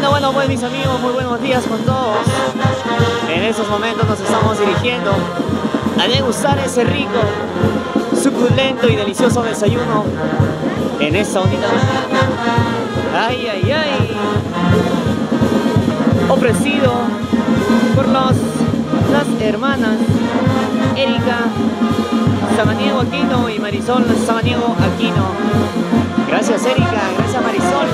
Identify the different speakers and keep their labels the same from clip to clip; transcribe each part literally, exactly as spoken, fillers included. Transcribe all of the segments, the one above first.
Speaker 1: Bueno, bueno, pues mis amigos, muy buenos días con todos. En estos momentos nos estamos dirigiendo a degustar ese rico, suculento y delicioso desayuno en esta bonita mañana. Ay, ay, ay. Ofrecido por los, las hermanas Erika Samaniego Aquino y Marisol Samaniego Aquino. Gracias, Erika, gracias, Marisol.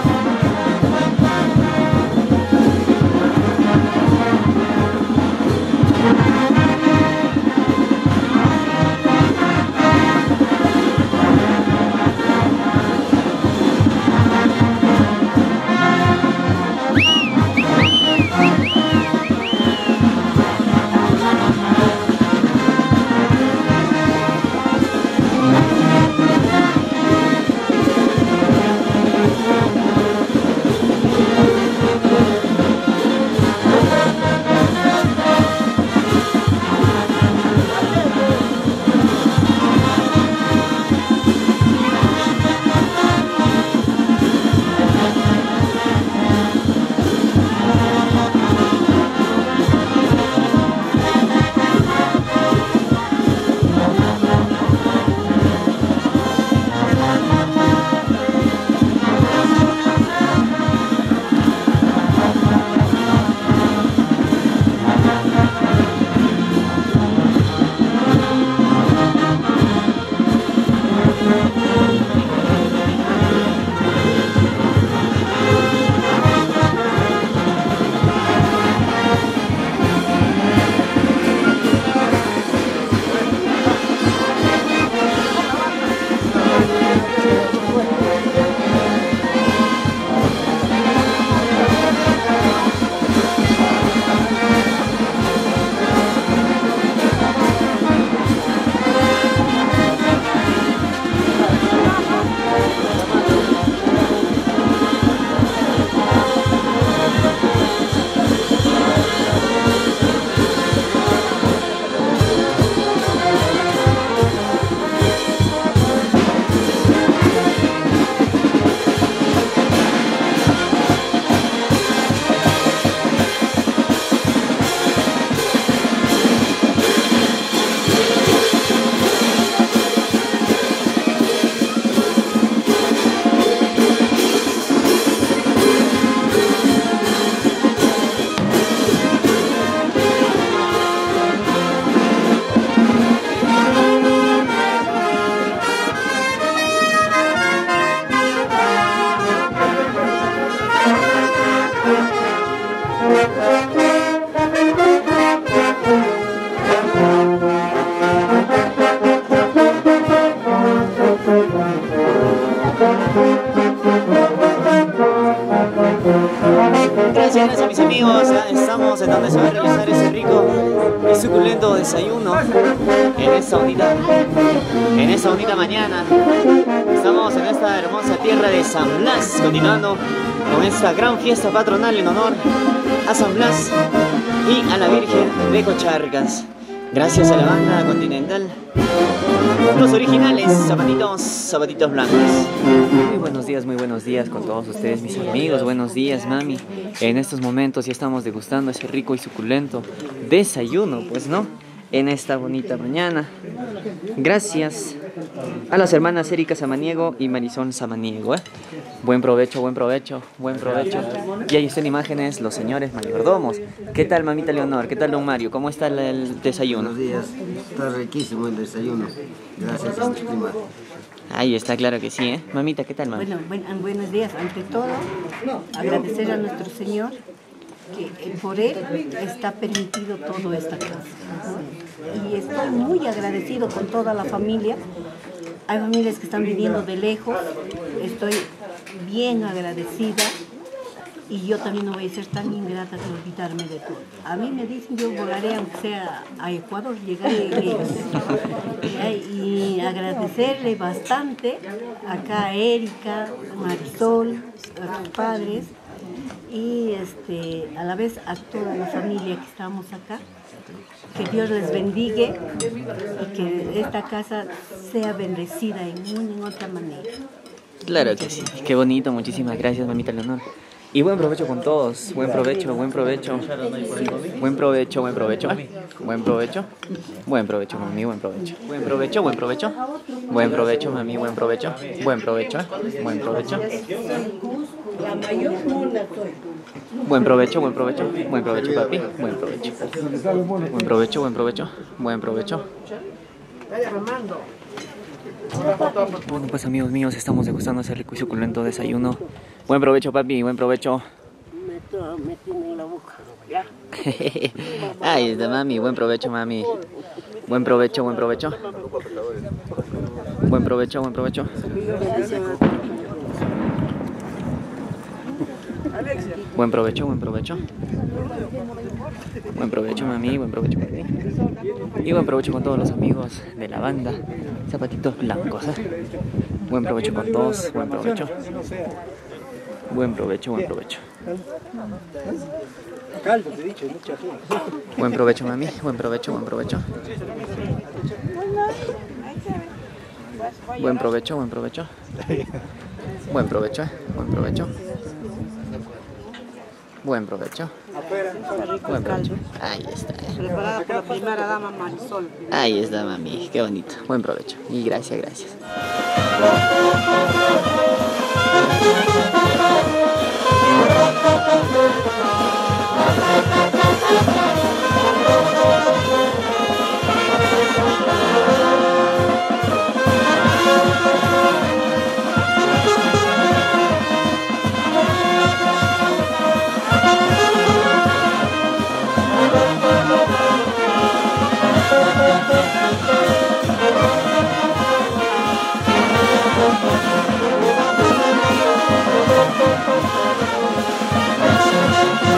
Speaker 1: Gracias a mis amigos, ya estamos en donde se va a realizar ese rico y suculento desayuno en esta bonita, en esta bonita mañana. Estamos en esta hermosa tierra de San Blas, continuando con esta gran fiesta patronal en honor a San Blas y a la Virgen de Cocharcas. Gracias a la banda Continental, los originales zapatitos, zapatitos blancos. Muy buenos días, muy buenos días con todos ustedes, mis amigos. Buenos días, mami. En estos momentos ya estamos degustando ese rico y suculento desayuno, pues, ¿no? En esta bonita mañana. Gracias a las hermanas Erika Samaniego y Marisol Samaniego, ¿eh? Buen provecho, buen provecho, buen provecho. Y ahí están imágenes los señores mayordomos. ¿Qué tal, mamita Leonor? ¿Qué tal, don Mario? ¿Cómo está el, el desayuno?
Speaker 2: Buenos días. Está riquísimo el desayuno. Gracias a este clima.
Speaker 1: Ahí está, claro que sí, ¿eh? Mamita, ¿qué tal, mami?
Speaker 3: Bueno, buen, buenos días. Ante todo, agradecer a nuestro Señor que por Él está permitido todo esta cosa. Y estoy muy agradecido con toda la familia. Hay familias que están viniendo de lejos. Estoy bien agradecida. Y yo también no voy a ser tan ingrata de olvidarme de todo. A mí me dicen, yo volaré aunque sea a Ecuador, llegaré en ellos. Y agradecerle bastante acá a Erika, Marisol, a sus padres y este, a la vez a toda la familia que estamos acá. Que Dios les bendiga y que esta casa sea bendecida en una en otra manera.
Speaker 1: Claro que sí, qué bonito, muchísimas gracias, mamita Leonor. Y buen provecho con todos. Buen provecho, buen provecho. Buen provecho, buen provecho. Buen provecho. Buen provecho, mami, buen provecho. Buen provecho, buen provecho. Buen provecho, mami, buen provecho. Buen provecho, buen provecho. Buen provecho, buen provecho. Buen provecho, papi. Buen provecho. Buen provecho, buen provecho. Buen provecho. Bueno, pues amigos míos, estamos degustando ese rico y suculento desayuno. Buen provecho, papi, buen provecho.
Speaker 4: Me tiene en la boca, ¿ya?
Speaker 1: Ay, está mami, buen provecho, mami. Buen provecho, buen provecho. Buen provecho, buen provecho. Buen provecho, buen provecho. Buen provecho, mami, buen provecho, papi. Y buen provecho con todos los amigos de la banda. Zapatitos blancos, ¿eh? Buen provecho con todos, buen provecho. Buen provecho, buen provecho. Buen provecho, mami, buen provecho, buen provecho. Buen provecho, buen provecho. Buen provecho, ¿eh? Buen provecho. Buen provecho. Buen provecho. Ahí está. Eh.
Speaker 4: Preparada por la primera dama Marisol.
Speaker 1: Ahí está, mami. Qué bonito. Buen provecho. Y gracias, gracias. Gracias.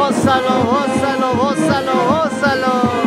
Speaker 1: gózalo, gózalo, gózalo, gózalo.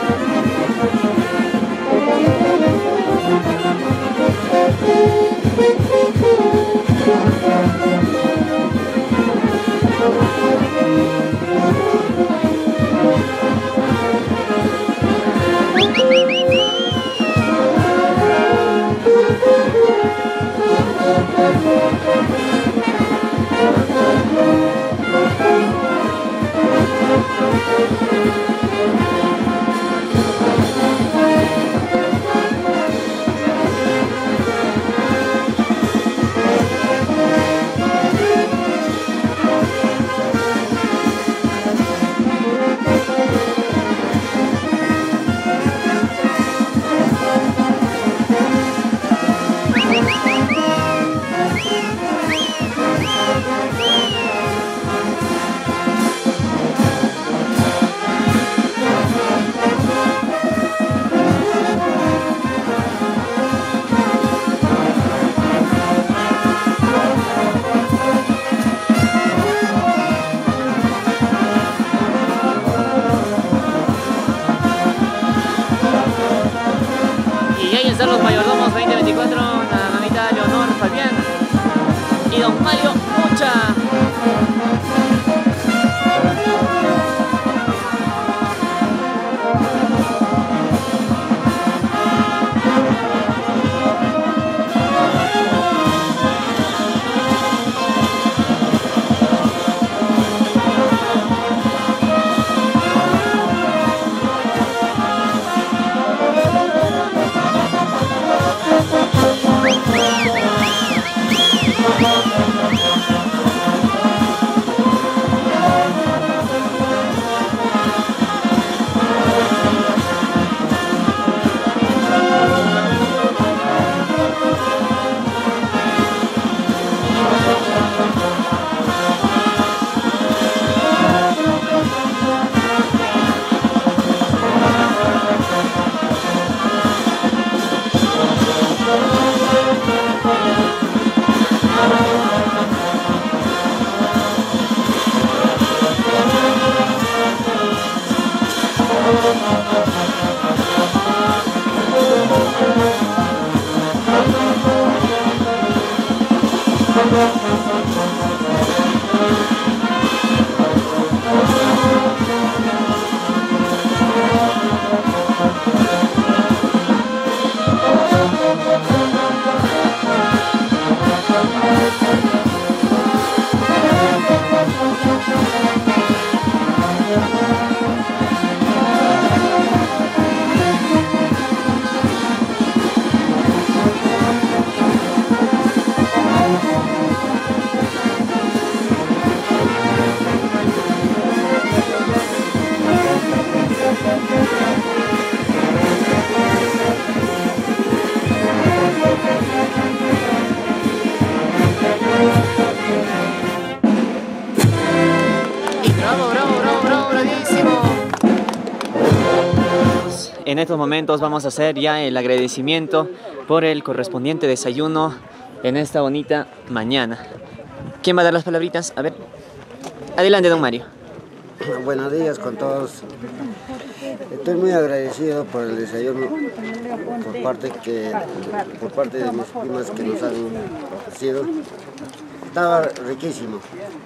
Speaker 1: Están los mayordomos veinte veinticuatro, la mamita Leonor Fabián y don Mario Mucha. En estos momentos vamos a hacer ya el agradecimiento por el correspondiente desayuno en esta bonita mañana. ¿Quién va a dar las palabritas? A ver. Adelante, don Mario.
Speaker 2: Buenos días con todos. Estoy muy agradecido por el desayuno por parte, que, por parte de mis primas que nos han ofrecido. Estaba riquísimo.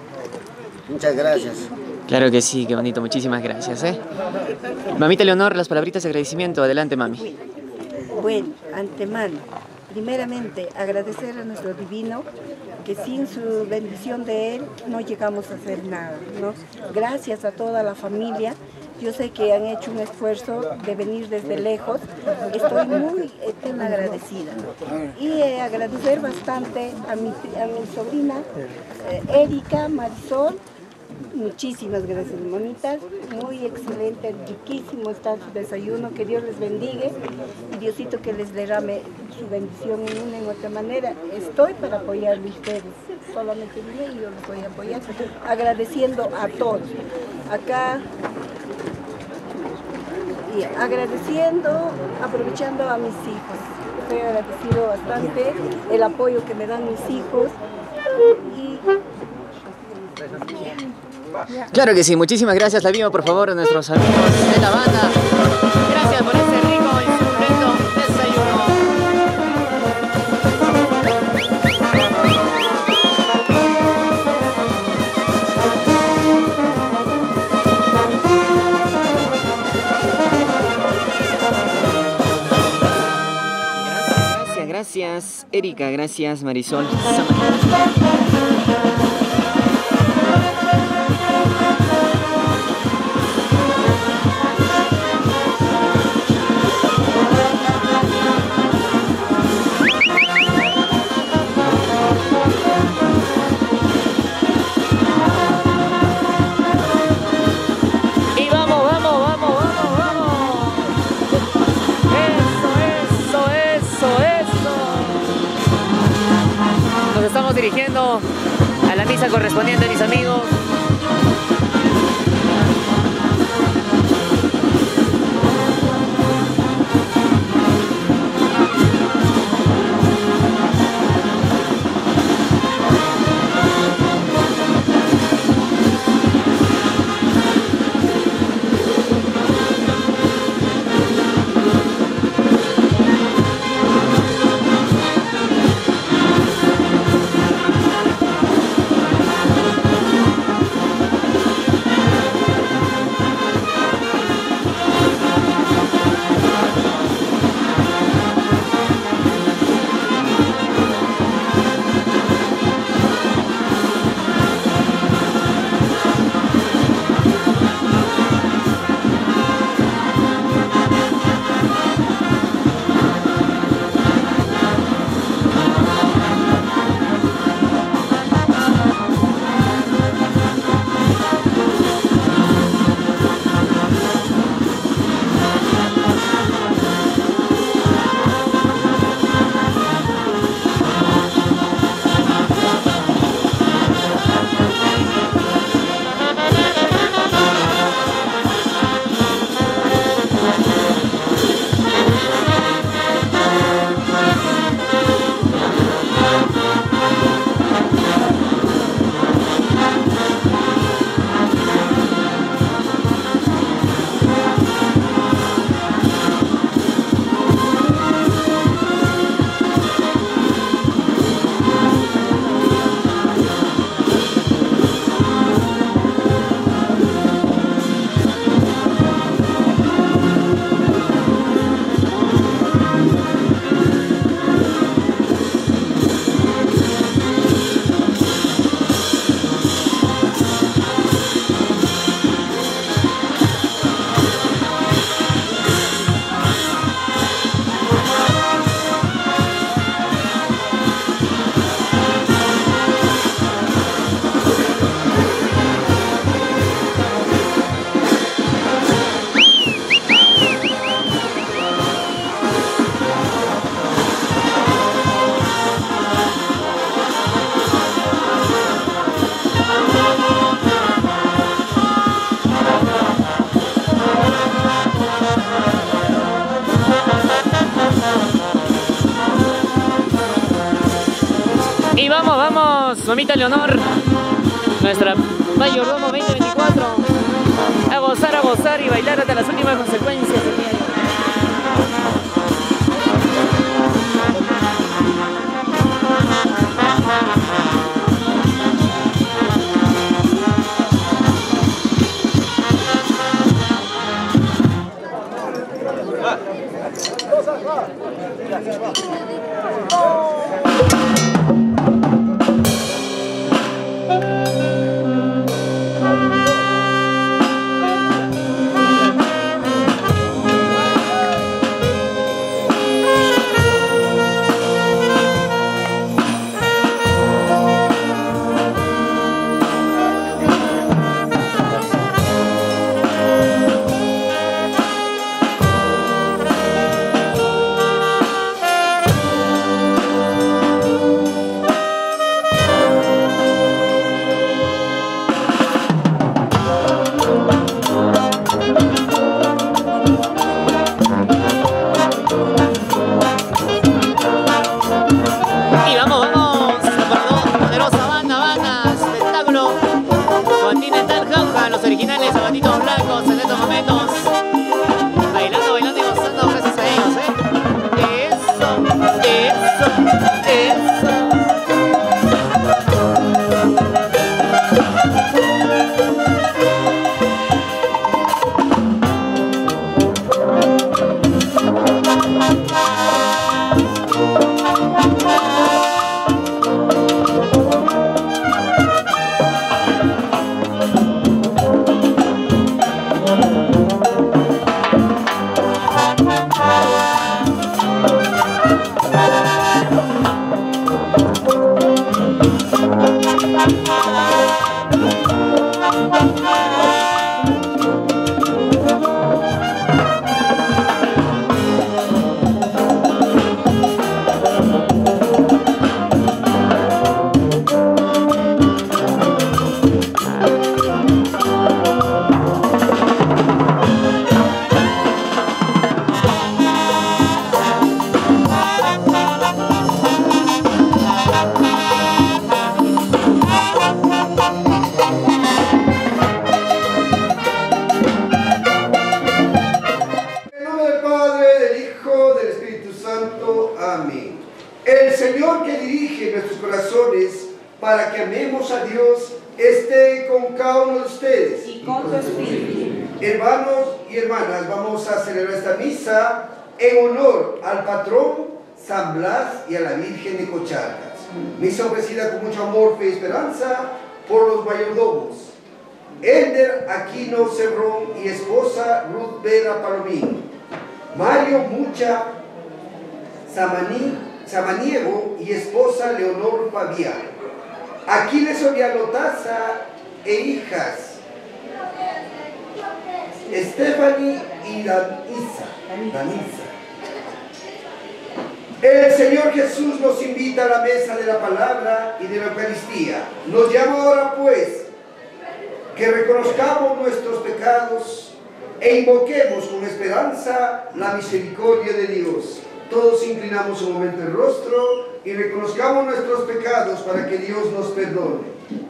Speaker 2: Muchas gracias.
Speaker 1: Claro que sí, qué bonito. Muchísimas gracias, ¿eh? Mamita Leonor, las palabritas de agradecimiento. Adelante, mami.
Speaker 3: Bueno, antemano, primeramente agradecer a nuestro divino, que sin su bendición de él no llegamos a hacer nada, ¿no? Gracias a toda la familia. Yo sé que han hecho un esfuerzo de venir desde lejos. Estoy muy eterna agradecida. Y eh, agradecer bastante a mi, a mi sobrina eh, Erika, Marisol. Muchísimas gracias, mamitas. Muy excelente, riquísimo está su desayuno. Que Dios les bendiga y Diosito que les derrame su bendición en una y en otra manera. Estoy para apoyarle a ustedes. Solamente vine y yo les voy a apoyar. Agradeciendo a todos. Acá, y agradeciendo, aprovechando a mis hijos. Estoy agradecido bastante el apoyo que me dan mis hijos. Y
Speaker 1: Claro que sí, muchísimas gracias. La viva, por favor, a nuestros amigos de la banda. Gracias por este rico y suculento desayuno. Gracias, gracias, gracias, Erika, gracias, Marisol. Dirigiendo a la misa correspondiente, mis amigos. Y vamos, vamos, mamita Leonor, nuestra mayordomo veinte veinticuatro, a gozar, a gozar y bailar hasta las últimas consecuencias.
Speaker 5: para que amemos a Dios, esté con cada uno de ustedes.
Speaker 6: Y con tu espíritu.
Speaker 5: Hermanos y hermanas, vamos a celebrar esta misa en honor al patrón San Blas y a la Virgen de Cocharcas. Misa ofrecida con mucho amor, fe y esperanza por los mayordomos Elder Aquino Cerrón y esposa Ruth Vera Palomino, Mario Mucha Samaní, Samaniego y esposa Leonor Fabián, Aquiles Soriano Taza e hijas Stephanie y Danisa. Danisa. El Señor Jesús nos invita a la mesa de la palabra y de la Eucaristía. Nos llama ahora pues que reconozcamos nuestros pecados e invoquemos con esperanza la misericordia de Dios. Todos inclinamos un momento el rostro y reconozcamos nuestros pecados para que Dios nos perdone.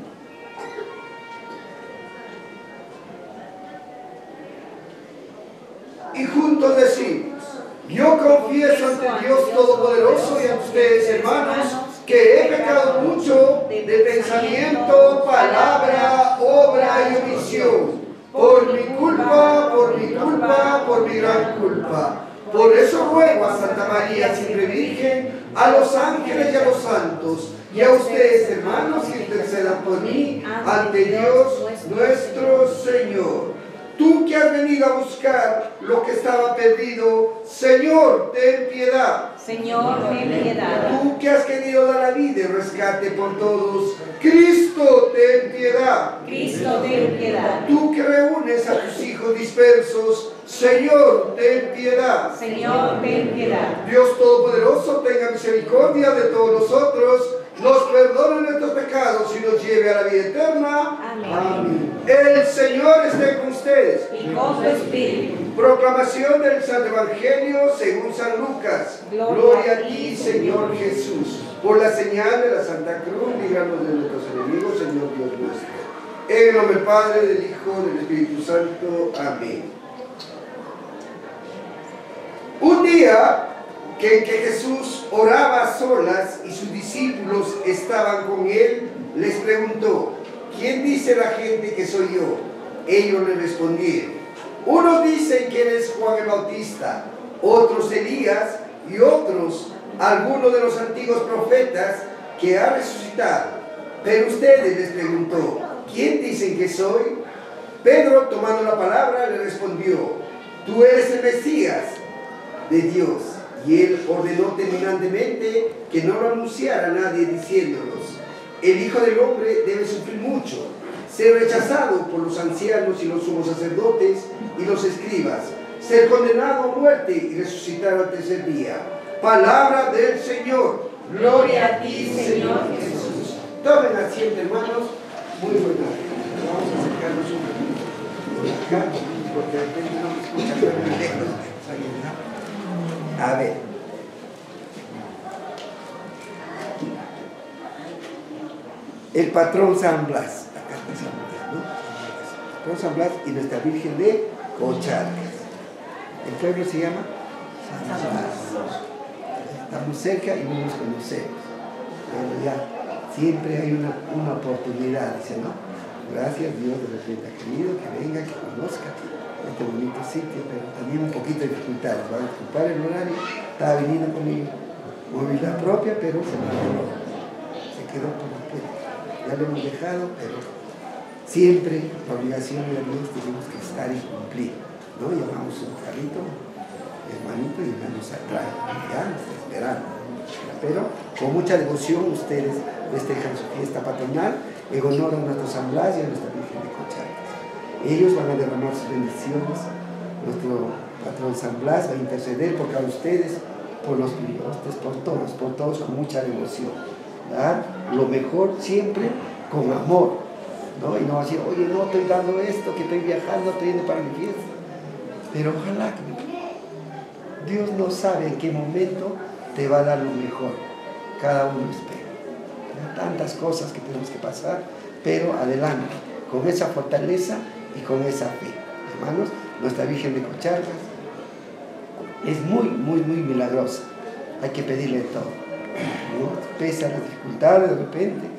Speaker 5: Y juntos decimos: yo confieso ante Dios Todopoderoso y ante ustedes, hermanos, que he pecado mucho de pensamiento, palabra, obra y omisión, por mi culpa, por mi culpa, por mi gran culpa. Por eso ruego a Santa María, siempre Virgen, a los ángeles y a los santos, y a ustedes, hermanos, que intercedan por mí ante Dios nuestro Señor. Tú que has venido a buscar lo que estaba perdido, Señor, ten piedad.
Speaker 6: Señor, ten piedad.
Speaker 5: Tú que has querido dar la vida y rescate por todos, Cristo, ten piedad.
Speaker 6: Cristo, ten piedad.
Speaker 5: Tú que reúnes a tus hijos dispersos, Señor, ten piedad.
Speaker 6: Señor, ten piedad.
Speaker 5: Dios Todopoderoso, tenga misericordia de todos nosotros, nos perdone nuestros pecados y nos lleve a la vida eterna.
Speaker 6: Amén.
Speaker 5: Amén. El Señor esté con ustedes.
Speaker 6: Y con tu espíritu.
Speaker 5: Proclamación del Santo Evangelio según San Lucas.
Speaker 6: Gloria,
Speaker 5: Gloria a ti, Señor Jesús. Por la señal de la Santa Cruz, líbranos de nuestros enemigos, Señor Dios nuestro. En el nombre del Padre, del Hijo, del Espíritu Santo. Amén. Un día que en que Jesús oraba a solas y sus discípulos estaban con él, les preguntó: ¿quién dice la gente que soy yo? Ellos le respondieron: unos dicen que eres Juan el Bautista, otros Elías y otros alguno de los antiguos profetas que ha resucitado. Pero ustedes, les preguntó, ¿quién dicen que soy? Pedro, tomando la palabra, le respondió: tú eres el Mesías de Dios. Y él ordenó terminantemente que no lo anunciara a nadie, diciéndolos: el Hijo del Hombre debe sufrir mucho, ser rechazado por los ancianos y los sumos sacerdotes y los escribas, ser condenado a muerte y resucitar al tercer día. Palabra del Señor. Gloria a ti, Señor Jesús. Tomen asiento, hermanos. Muy buena. Vamos a acercarnos un poquito acá, porque de repente no me escuchan tan lejos. A ver. El patrón San Blas. Acá está San Blas, ¿no? El patrón San Blas y nuestra Virgen de Cocharcas. El pueblo se llama San Blas. Estamos cerca y no nos conocemos. Pero ya, siempre hay una, una oportunidad, dice, ¿no? Gracias, Dios de repente ha querido que venga, que conozca este bonito sitio, pero también un poquito de dificultades. Va a disculpar el horario, estaba viniendo con mi movilidad propia, pero se me quedó, se quedó por la puerta. Ya lo hemos dejado, pero siempre la obligación de Dios tenemos que estar y cumplir, ¿no? Llamamos un carrito, hermanito, y nos atrae, ya nos está esperando. Pero con mucha devoción ustedes festejan su fiesta patronal en honor a nuestro San Blas y a nuestra Virgen de Cocharcas. Ellos van a derramar sus bendiciones. Nuestro patrón San Blas va a interceder por cada ustedes, por los priostes, por todos, por todos con mucha devoción. Dar lo mejor siempre con amor, ¿no? Y no decir, oye, no estoy dando esto, que estoy viajando, estoy yendo para mi fiesta. Pero ojalá que Dios no sabe en qué momento te va a dar lo mejor. Cada uno espera. Hay tantas cosas que tenemos que pasar, pero adelante, con esa fortaleza y con esa fe. Hermanos, nuestra Virgen de Cocharcas es muy, muy, muy milagrosa. Hay que pedirle todo, ¿no? Pese a las dificultades de repente,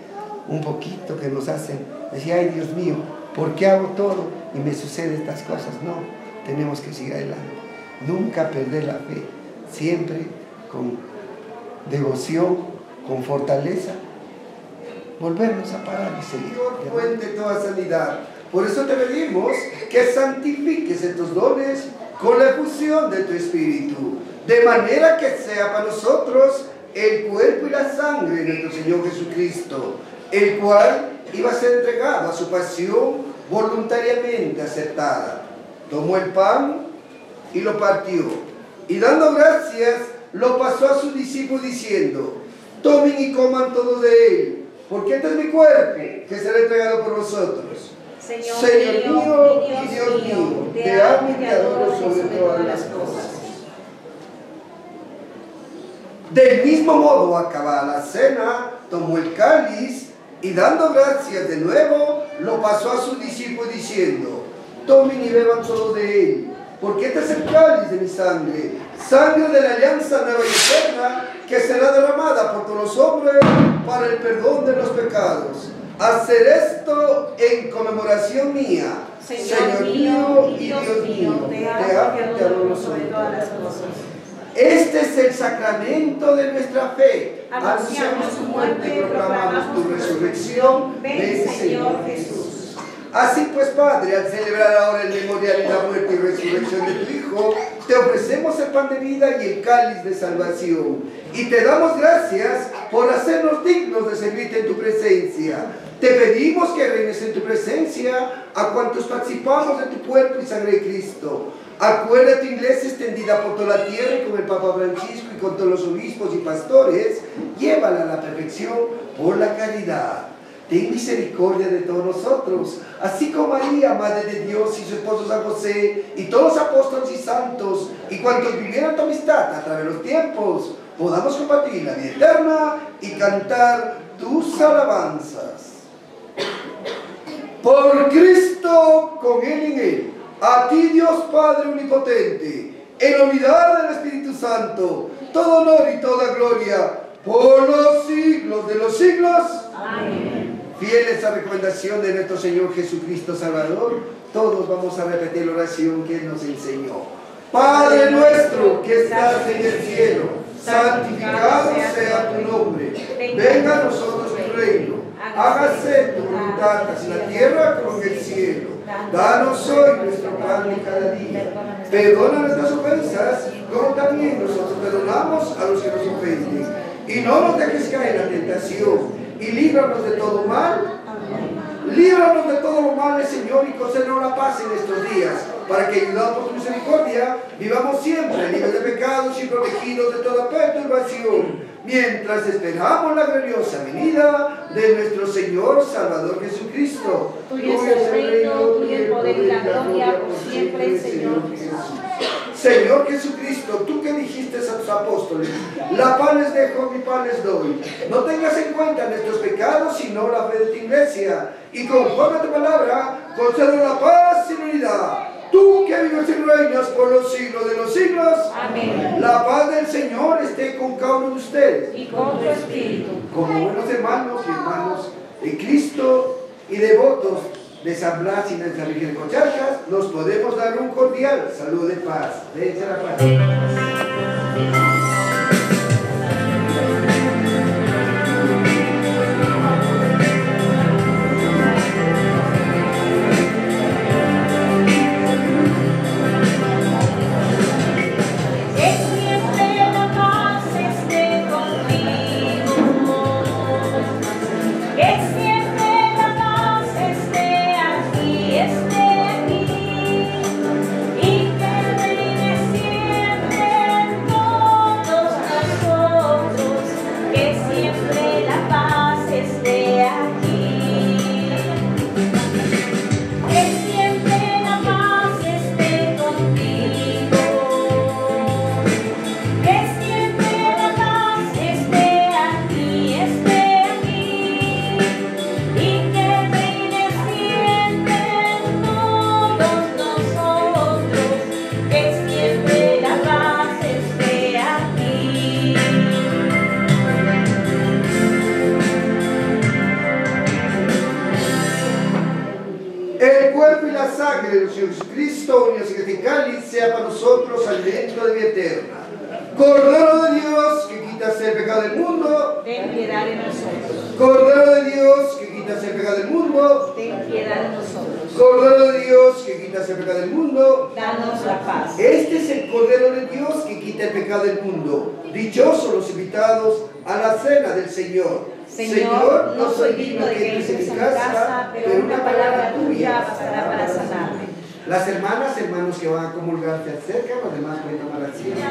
Speaker 5: un poquito que nos hacen decir, ay Dios mío, ¿por qué hago todo y me suceden estas cosas? No, tenemos que seguir adelante. Nunca perder la fe, siempre con devoción, con fortaleza, volvernos a parar y seguir. Fuente toda sanidad. Por eso te pedimos que santifiques estos dones con la efusión de tu Espíritu, de manera que sea para nosotros el cuerpo y la sangre de nuestro Señor Jesucristo, el cual iba a ser entregado a su pasión voluntariamente aceptada. Tomó el pan y lo partió, y dando gracias, lo pasó a sus discípulos diciendo, tomen y coman todos de él, porque este es mi cuerpo, que será entregado por vosotros.
Speaker 6: Señor,
Speaker 5: Señor mío y Dios mío, te amo y te adoro sobre todas las cosas. Del mismo modo, acabada la cena, tomó el cáliz y dando gracias de nuevo, lo pasó a sus discípulos diciendo, tomen y beban todos de él, porque este es el cáliz de mi sangre, sangre de la alianza nueva y eterna, que será derramada por todos los hombres para el perdón de los pecados. Hacer esto en conmemoración mía.
Speaker 6: Señor,
Speaker 5: Señor mío y Dios mío, te amo y te adoro sobre todas las cosas. Este es el sacramento de nuestra fe. Anunciamos tu muerte y proclamamos tu resurrección. Ven, Señor Jesús. Así pues, Padre, al celebrar ahora el memorial de la muerte y resurrección de tu Hijo, te ofrecemos el pan de vida y el cáliz de salvación. Y te damos gracias por hacernos dignos de servirte en tu presencia. Te pedimos que reines en tu presencia a cuantos participamos de tu cuerpo y sangre de Cristo. Acuerda tu iglesia extendida por toda la tierra y con el Papa Francisco y con todos los obispos y pastores. Llévala a la perfección por la caridad. Ten misericordia de todos nosotros, así como María, Madre de Dios, y su esposo San José, y todos los apóstoles y santos, y cuantos vivieron tu amistad a través de los tiempos, podamos compartir la vida eterna y cantar tus alabanzas. Por Cristo, con Él y en Él, a ti Dios Padre Omnipotente, en la unidad del Espíritu Santo, todo honor y toda gloria, por los siglos de los siglos. Amén. Fieles a la recomendación de nuestro Señor Jesucristo Salvador, todos vamos a repetir la oración que Él nos enseñó. Padre nuestro que estás en el cielo, santificado sea tu nombre. Venga a nosotros tu reino. Hágase tu voluntad, así en la tierra como en el cielo. Danos hoy nuestro pan de cada día. Perdona nuestras ofensas, como también nosotros perdonamos a los que nos ofenden. Y no nos dejes caer en la tentación, y líbranos de todo mal. Líbranos de todo lo malo, Señor, y concédenos la paz en estos días, para que, ayudados por tu misericordia, vivamos siempre libres de pecados y protegidos de toda perturbación, mientras esperamos la gloriosa venida de nuestro Señor Salvador Jesucristo.
Speaker 6: Tuyo es el reino, tuyo el poder y la gloria por siempre, Señor Jesús.
Speaker 5: Señor Jesucristo, tú que dijiste a tus apóstoles, la paz les dejo, mi paz les doy. No tengas en cuenta nuestros pecados, sino la fe de tu iglesia. Y conforme a tu palabra, concédenos la paz y la unidad. Tú que vives y reinas por los siglos de los siglos.
Speaker 6: Amén.
Speaker 5: La paz del Señor esté con cada uno de ustedes.
Speaker 6: Y con tu espíritu.
Speaker 5: Como buenos hermanos y hermanos de Cristo y devotos de San Blas y de San Virgen de Cocharcas, nos podemos dar un cordial saludo de paz. Dense la paz.
Speaker 6: Y que reine siempre en toda
Speaker 5: sangre de nuestro Señor Jesucristo, unidos en este cáliz, sea para nosotros alimento de vida eterna. Cordero de Dios, que quitas el pecado del mundo,
Speaker 6: ten piedad de nosotros.
Speaker 5: Cordero de Dios, que quitas el pecado del mundo,
Speaker 6: Ten piedad de nosotros.
Speaker 5: Cordero de Dios, que quitas el pecado del mundo,
Speaker 6: Danos la paz.
Speaker 5: este es el Cordero de Dios que quita el pecado del mundo. Dichosos los invitados a la cena del Señor.
Speaker 6: Señor, no soy digno de que entres en mi casa, pero una palabra tuya bastará para sanarme.
Speaker 5: Las hermanas, hermanos que van a comulgar se acercan, los demás pueden tomar asiento.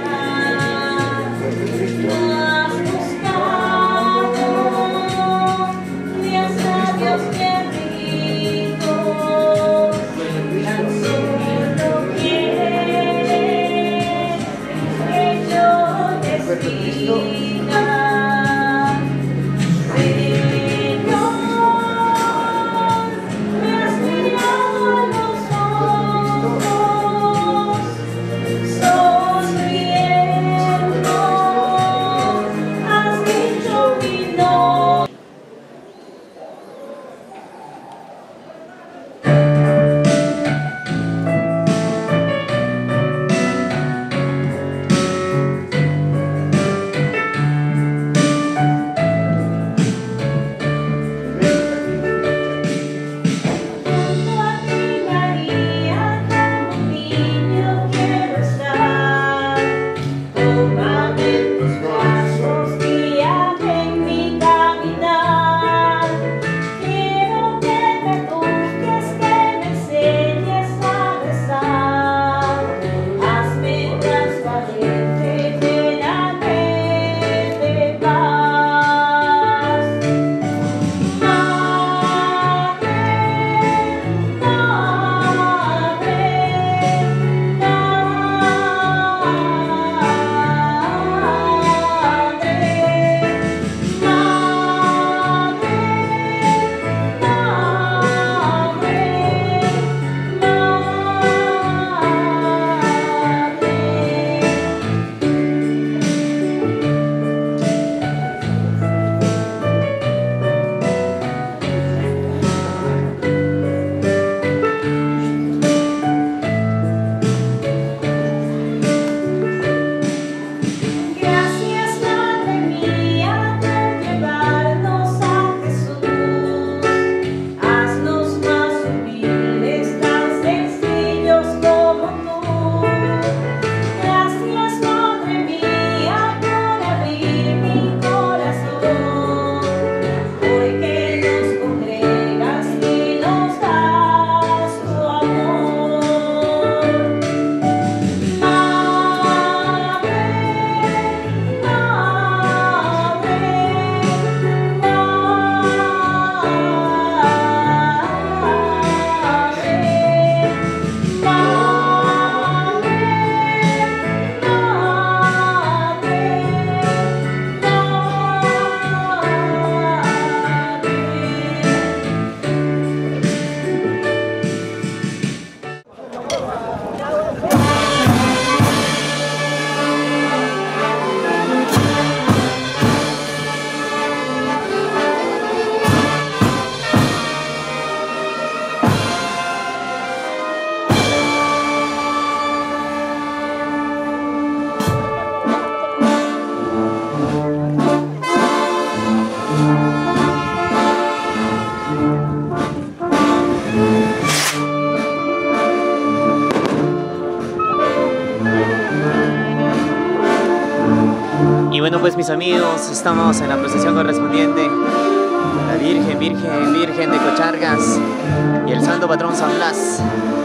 Speaker 1: bueno, pues mis amigos, estamos en la procesión correspondiente a la Virgen, Virgen, Virgen de Cochargas y el Santo Patrón San Blas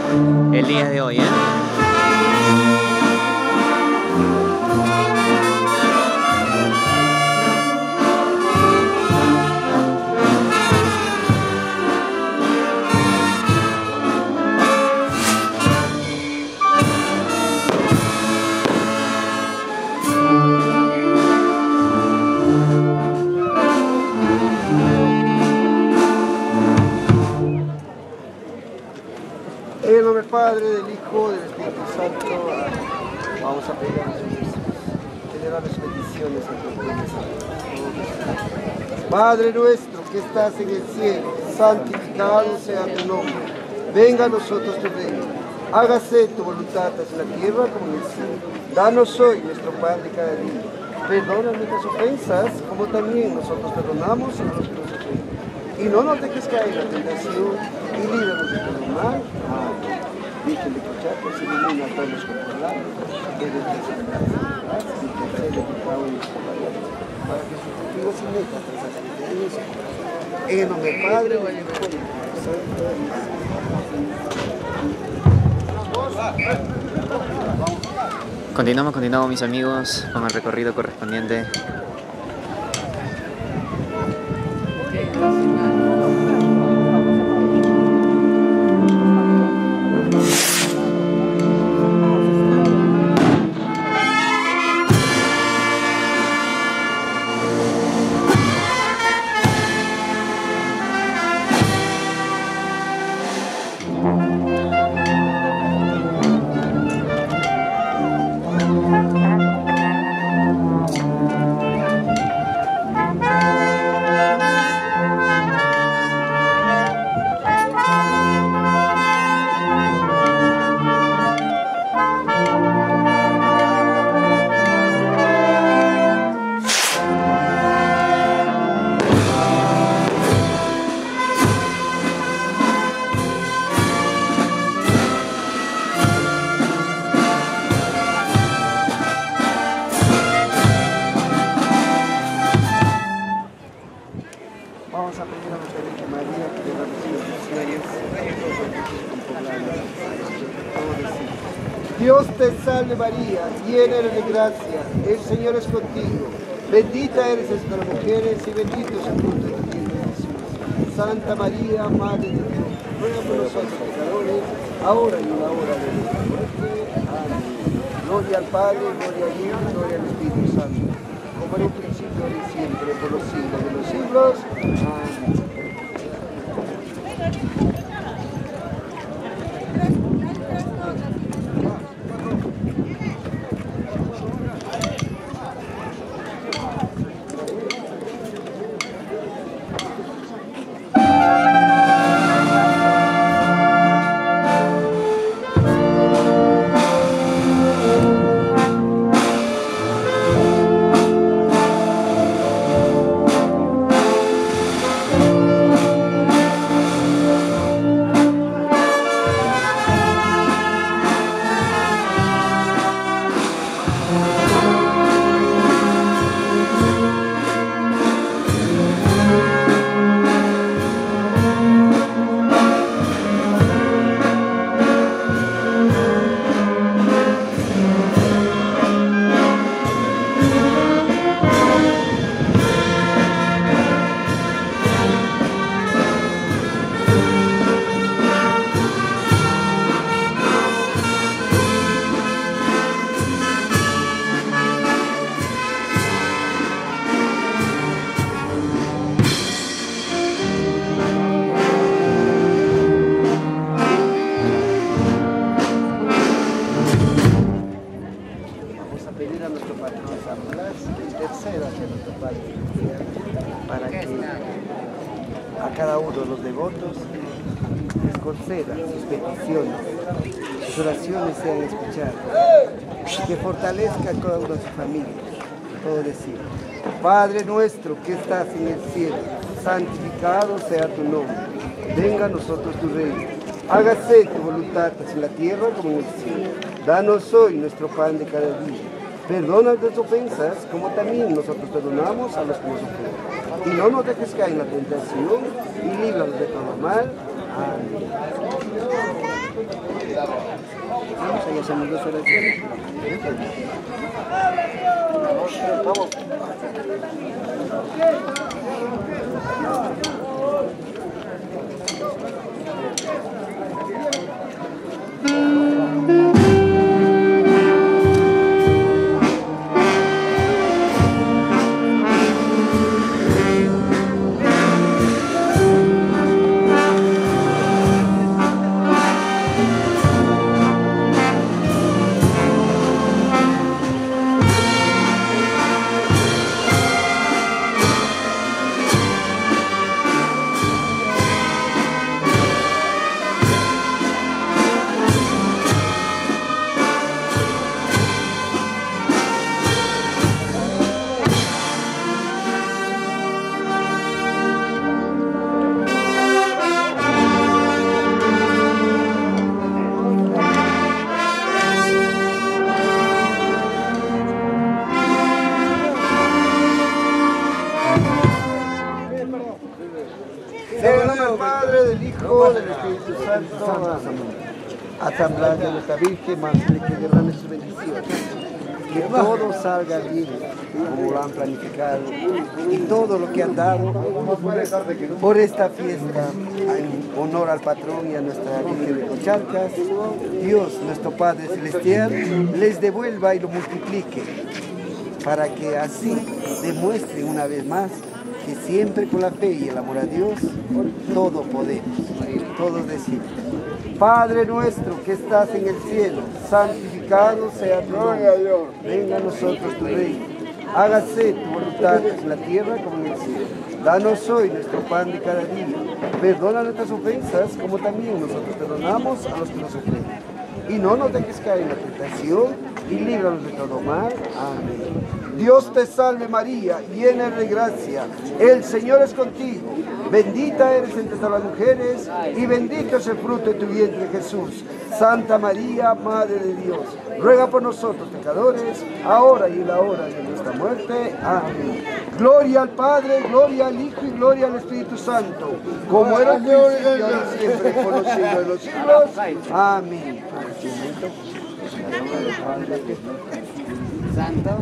Speaker 1: el día de hoy, ¿eh?
Speaker 2: En el nombre del Padre, del Hijo, del Espíritu Santo, vamos a pedir a Jesús que le da las bendiciones a todos. Padre nuestro que estás en el cielo, santificado sea tu nombre.
Speaker 5: Venga a nosotros tu reino. Hágase tu voluntad en la tierra como en el cielo. Danos hoy nuestro pan de cada día. Perdona nuestras ofensas, como también nosotros perdonamos a los que nos ofenden. Y no nos dejes caer en la tentación, y líbranos de todo mal. Amén. Virgen de Cochaco, se ilumina a todos los controlados, que desde esa gracia, y concede por cada uno de los compañeros, para que sus testigos sin metas tras la en el nombre del Padre, del Hijo y del Espíritu Santo.
Speaker 1: Continuamos, continuamos mis amigos con el recorrido correspondiente.
Speaker 5: Dios te salve María, llena eres de gracia, el Señor es contigo. Bendita eres entre las mujeres y bendito es el fruto de tu vientre Jesús. Santa María, Madre de Dios, ruega por nosotros pecadores, ahora y en la hora de nuestra muerte. Amén. Gloria al Padre, gloria al Hijo, gloria al Espíritu Santo, como en un principio, ahora y siempre, por los siglos de los siglos. Amén. Para que a cada uno de los devotos les conceda sus peticiones, sus oraciones sean escuchadas, que fortalezca a cada uno de sus familias. Todo decir: Padre nuestro que estás en el cielo, santificado sea tu nombre, venga a nosotros tu reino, hágase tu voluntad en la tierra como en el cielo. Danos hoy nuestro pan de cada día. Perdona nuestras ofensas, como también nosotros perdonamos a los que nos ofenden. Y no nos dejes caer en la tentación, y líbranos de todo mal. Amén. Vamos a hacer dos oraciones. Vamos. En el nombre del Padre, del Hijo, del Espíritu Santo. Asamblea de nuestra Virgen, más que derrame sus bendiciones. Que todo salga bien, como lo han planificado, y todo lo que han dado por esta fiesta, en honor al patrón y a nuestra Virgen de Cocharcas, Dios, nuestro Padre Celestial, les devuelva y lo multiplique, para que así demuestren una vez más que siempre con la fe y el amor a Dios, todo podemos. Todos decimos: Padre nuestro que estás en el cielo, santificado sea tu nombre. Venga a nosotros tu reino. Hágase tu voluntad en la tierra como en el cielo. Danos hoy nuestro pan de cada día. Perdona nuestras ofensas como también nosotros perdonamos a los que nos ofenden. Y no nos dejes caer en la tentación y líbranos de todo mal. Amén. Dios te salve María, llena eres de gracia. El Señor es contigo. Bendita eres entre todas las mujeres y bendito es el fruto de tu vientre Jesús. Santa María, Madre de Dios, ruega por nosotros pecadores, ahora y en la hora de nuestra muerte. Amén. Gloria al Padre, gloria al Hijo y gloria al Espíritu Santo, como era en el principio, ahora y siempre, por los siglos de los siglos. Amén.
Speaker 1: Santo.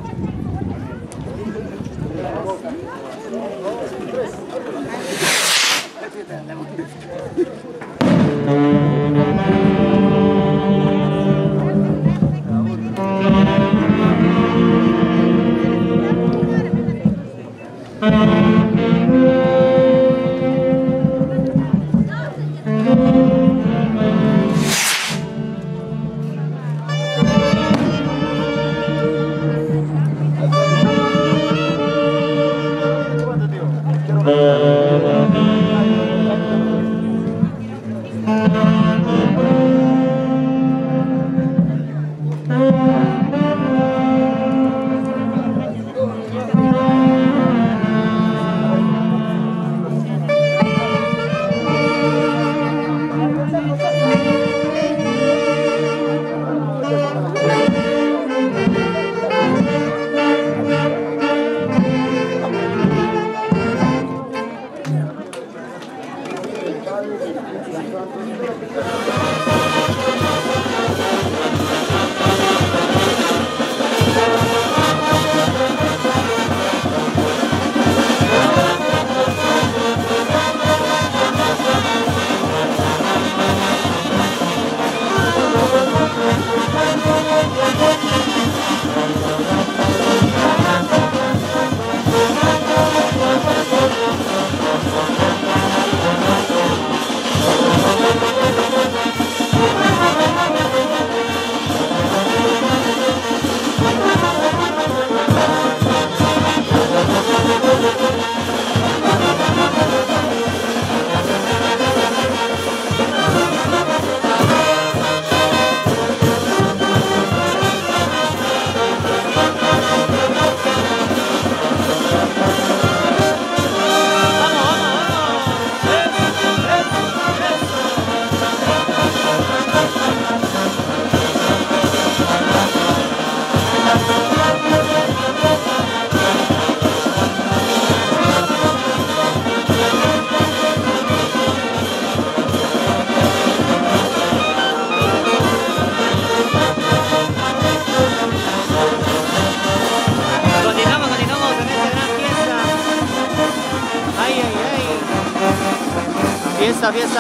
Speaker 1: Fiesta, fiesta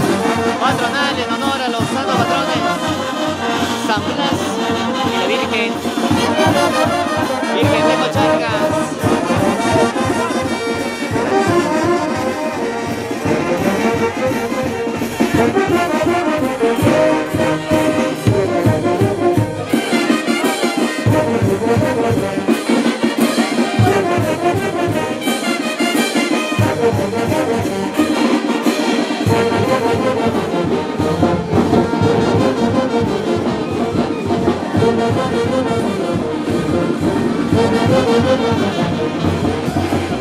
Speaker 1: patronal en honor a los santos patrones San Blas y la Virgen, Virgen de Cocharcas.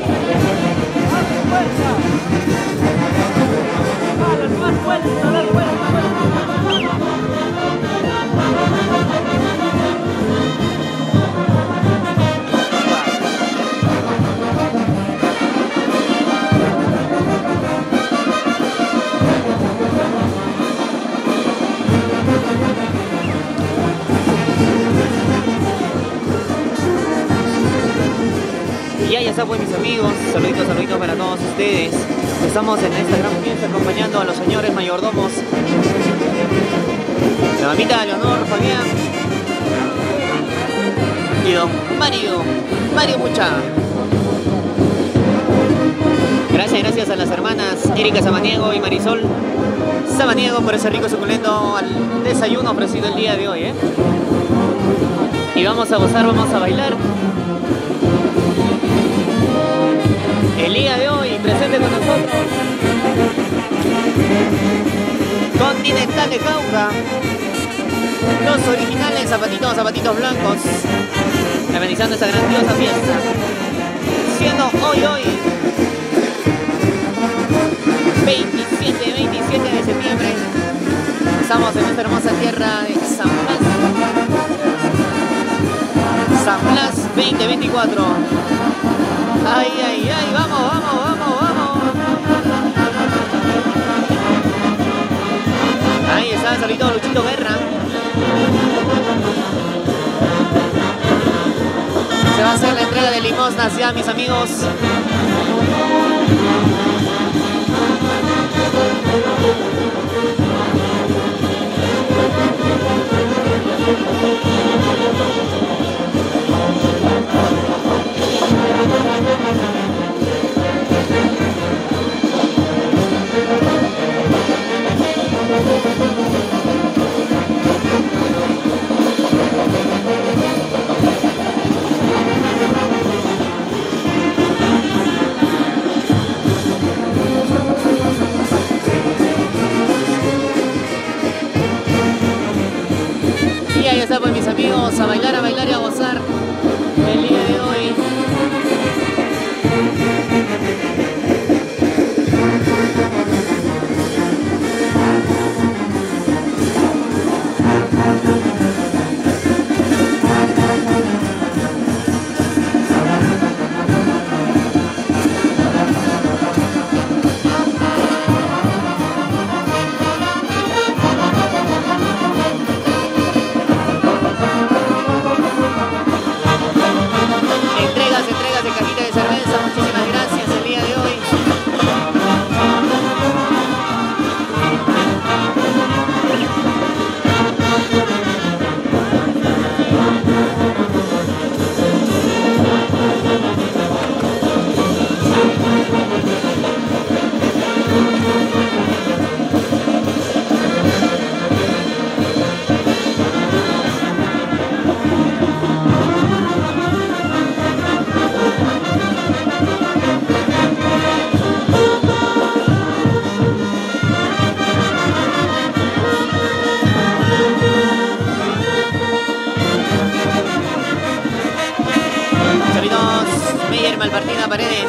Speaker 6: ¡Más fuerza! ¡Más fuerza!
Speaker 1: saluditos, saluditos para todos ustedes. Estamos en esta gran fiesta acompañando a los señores mayordomos. La mamita Leonor, Fabián y don Mario, Mario Mucha. Gracias, gracias a las hermanas Erika Samaniego y Marisol Samaniego por ese rico suculento al desayuno ofrecido el día de hoy, ¿eh? Y vamos a gozar, vamos a bailar. El día de hoy, presente con nosotros Continental de Cauca, los originales zapatitos, zapatitos blancos, amenizando esta grandiosa fiesta. Siendo hoy, hoy, veintisiete, veintisiete de septiembre, estamos en esta hermosa tierra de San Blas, San Blas veinte veinticuatro. Ay, ay, ay, vamos, vamos, vamos, vamos. Ahí está el solito Luchito Guerra. Se va a hacer la entrega de limosnas ya, mis amigos. Y ahí está, pues, mis amigos, a bailar, a bailar y a gozar el día de hoy. Malpartida Paredes.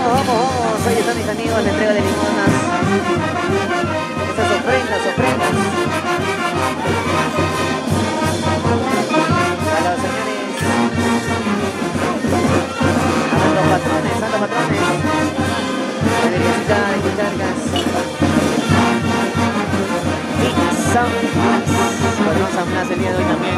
Speaker 1: vamos, vamos. Ahí están mis amigos, la entrega de limonas. Estas ofrendas, ofrendas. A los señores. A los patrones, a los patrones. La virgencita de Cucharcas. Y San Blas. Patrón San Blas el día de hoy también.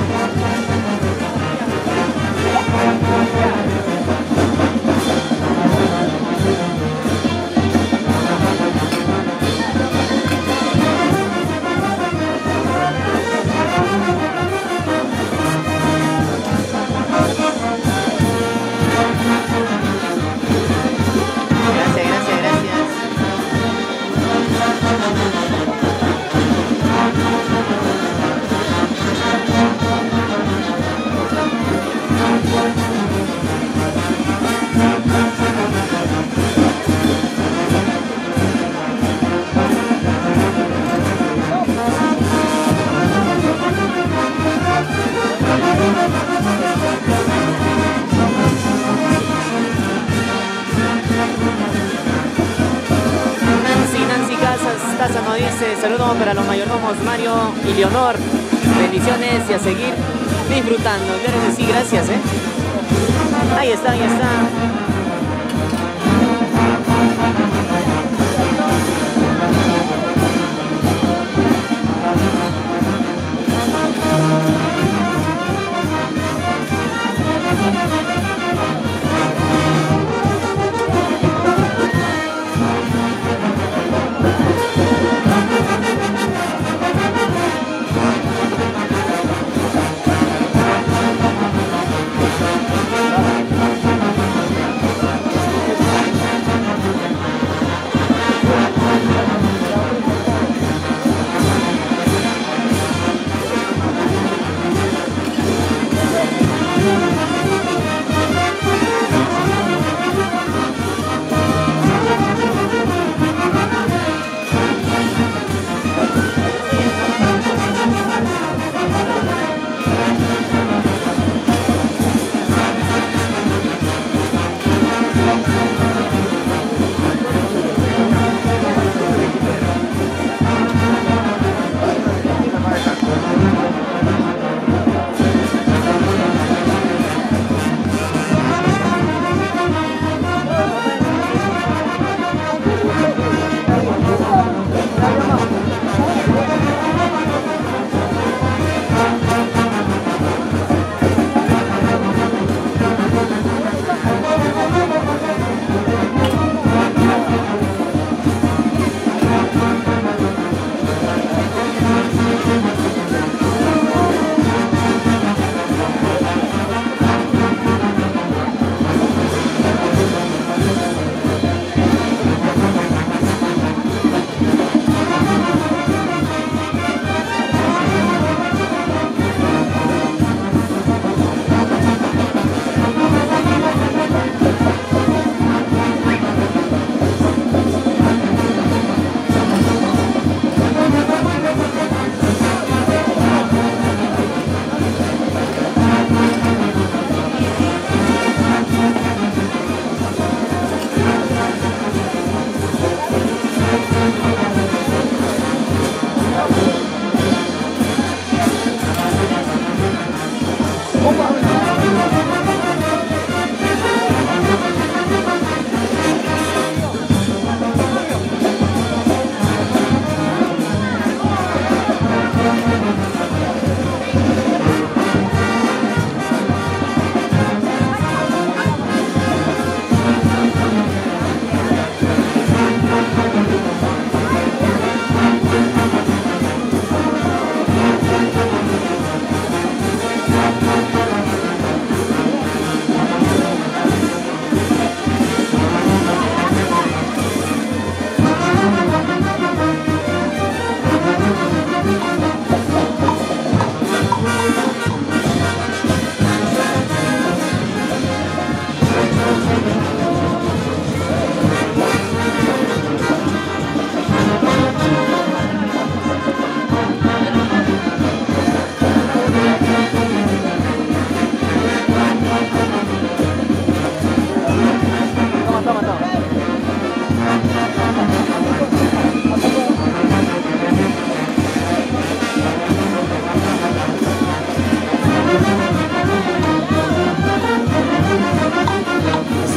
Speaker 1: Gracias, gracias, gracias. Taza nos dice, saludos para los mayordomos Mario y Leonor, bendiciones y a seguir disfrutando. Claro que sí, gracias, ¿eh? Ahí está, ahí está.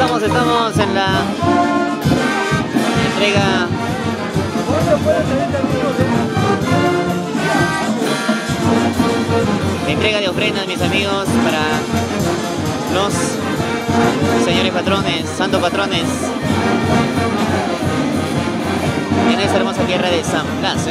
Speaker 1: estamos, estamos en la entrega. Entrega de ofrendas, mis amigos, para los señores patrones, santos patrones, en esta hermosa tierra de San Blas, ¿eh?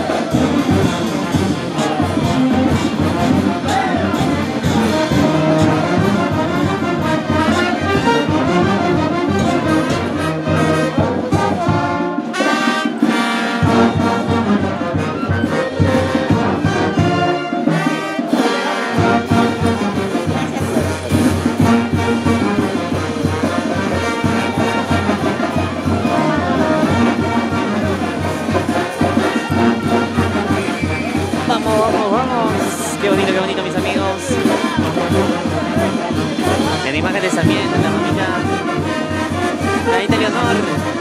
Speaker 1: Qué bonito, qué bonito, mis amigos. En imágenes también, la mamita, la mamita Leonor.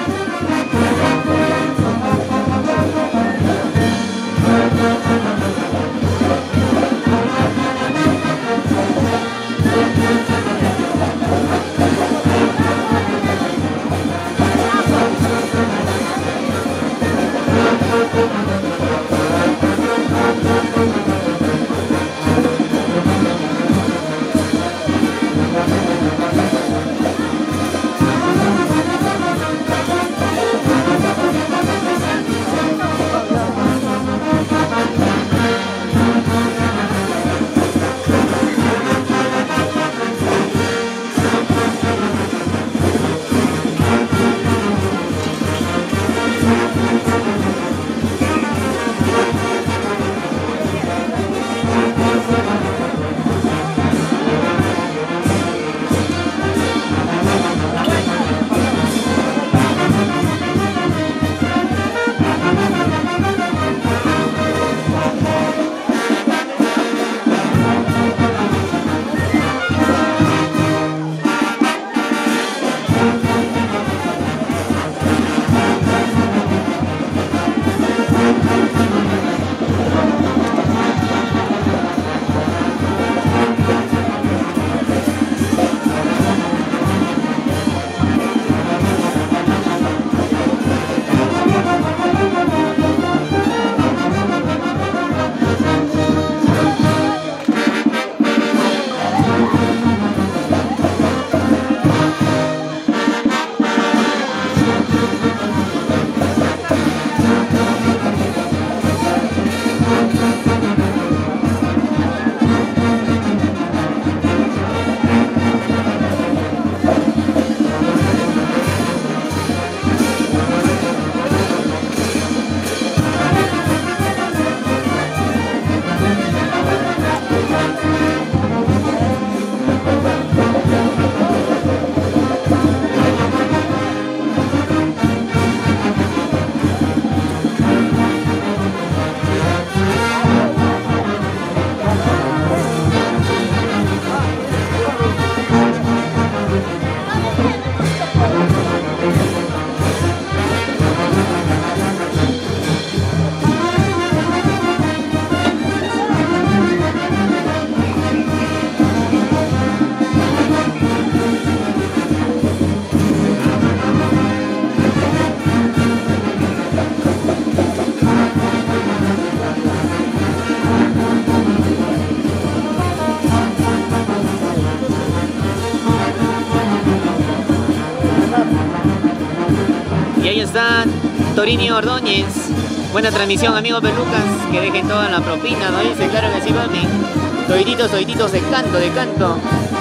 Speaker 1: Ahí está Torini Ordóñez. Buena transmisión, amigo Pelucas. Que dejen toda la propina, ¿no dice? Claro que sí, mami. Toititos, toititos de canto, de canto.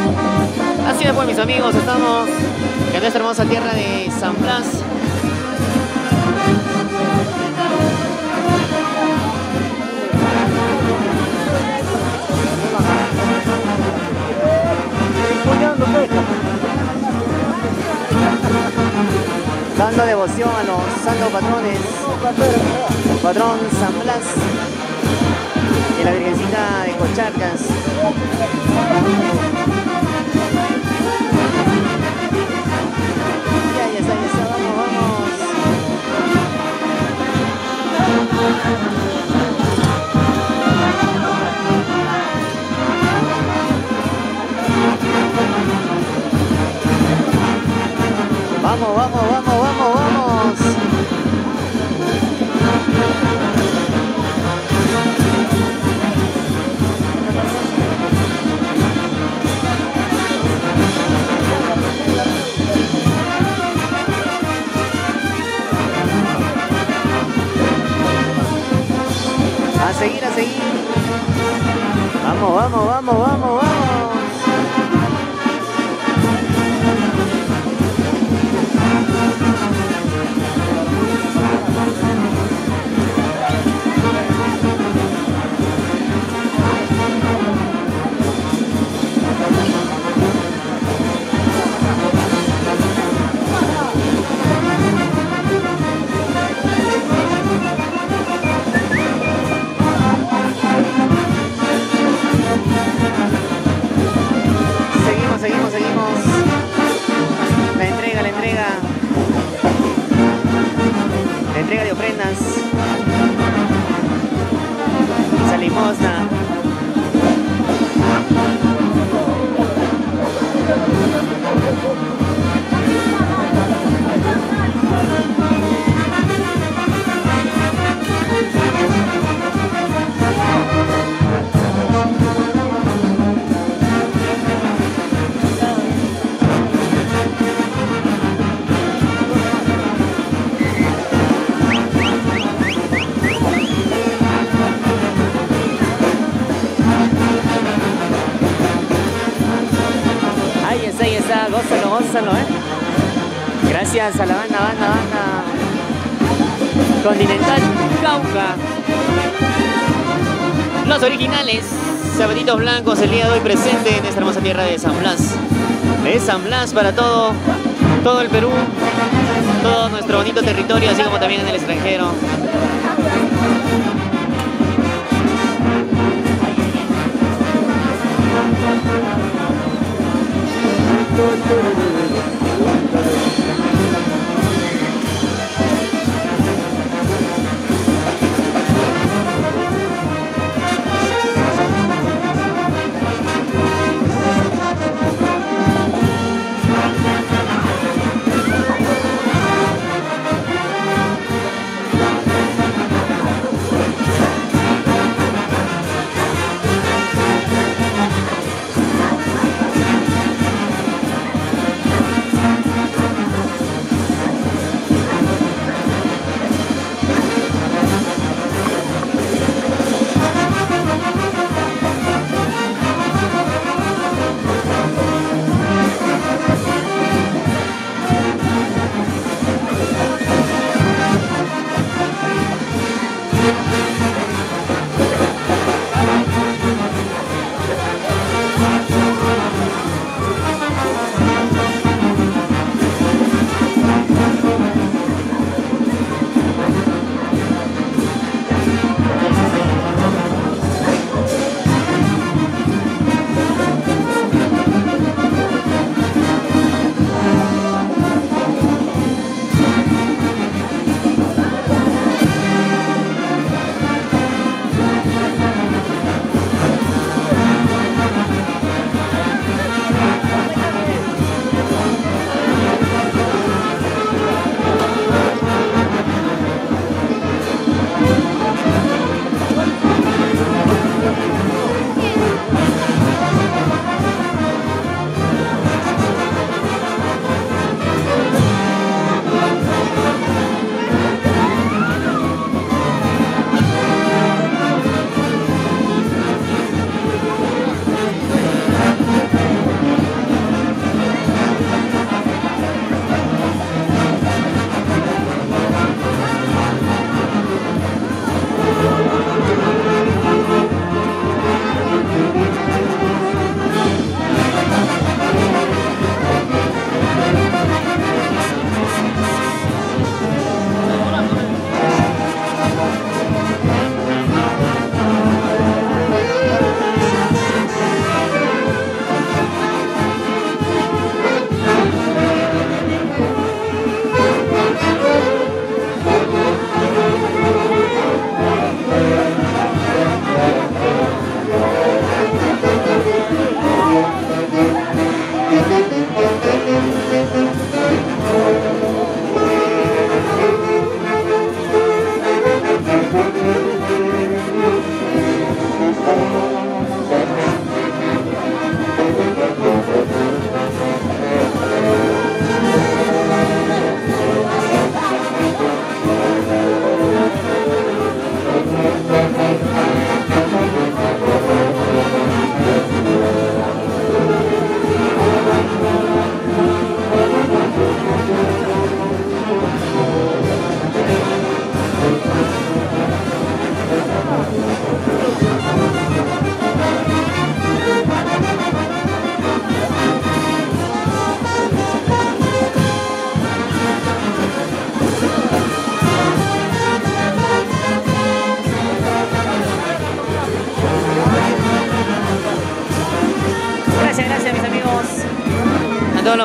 Speaker 1: Así es, pues, mis amigos, estamos en esta hermosa tierra de San Blas. Dando devoción a los santos patrones, patrón San Blas y la Virgencita de Cocharcas. Ya, ya está, ya está, vamos, vamos. Vamos, vamos, vamos, vamos, vamos. A seguir, a seguir. Vamos, vamos, vamos, vamos, vamos. Seguimos, seguimos, seguimos. La entrega, la entrega. La entrega de ofrendas. Esa limosna. Ahí está, ahí está, gózalo, gózalo, ¿eh? Gracias a la banda, banda, banda Continental Cauca. Los originales, Sabanitos Blancos, el día de hoy presente en esta hermosa tierra de San Blas. De San Blas para todo, todo el Perú, todo nuestro bonito territorio, así como también en el extranjero.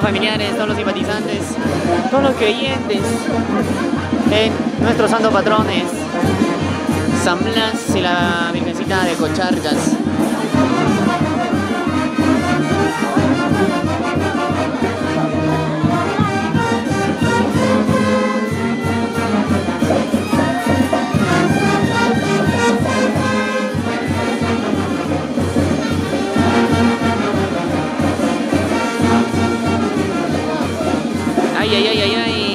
Speaker 1: los familiares, todos los simpatizantes, todos los creyentes en nuestros santos patrones, San Blas y la Virgencita de Cocharcas. Ay, ay, ay, ay, ay.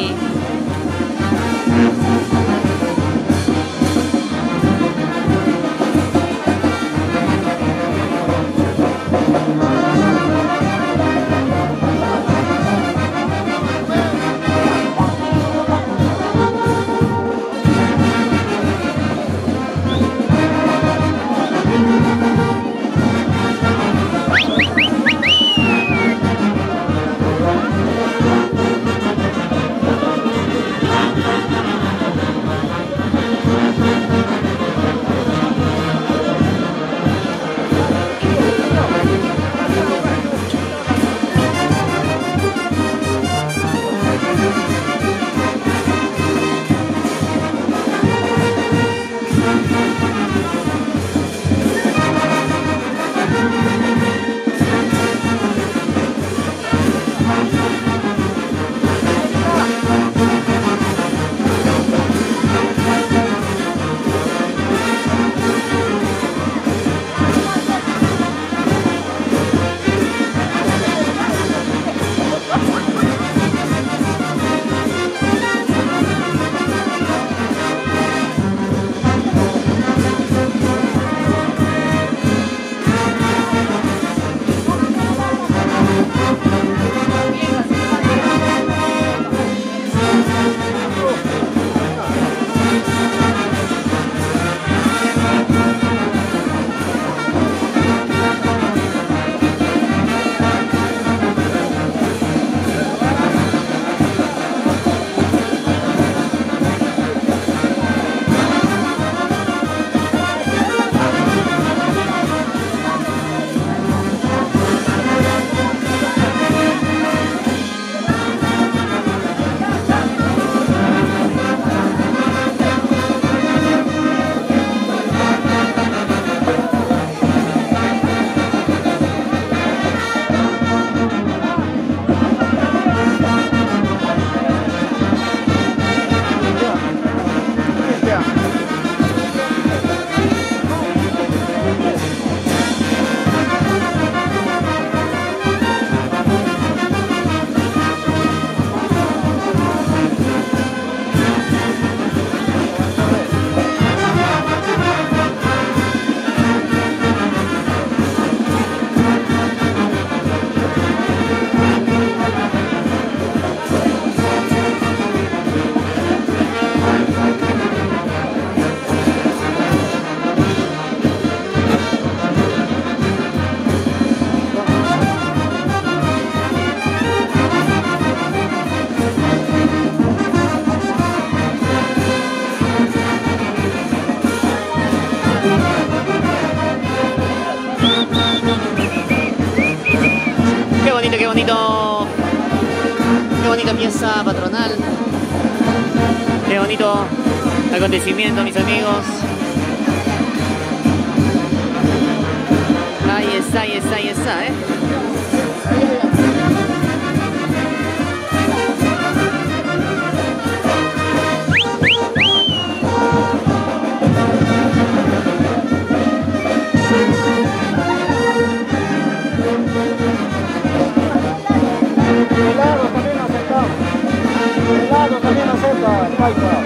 Speaker 1: Qué bonito, qué bonita pieza patronal, qué bonito acontecimiento, mis amigos. Ahí está, ahí está, ahí está, ¿eh?
Speaker 7: Helado también aceptamos. Helado también acepta, Paipa.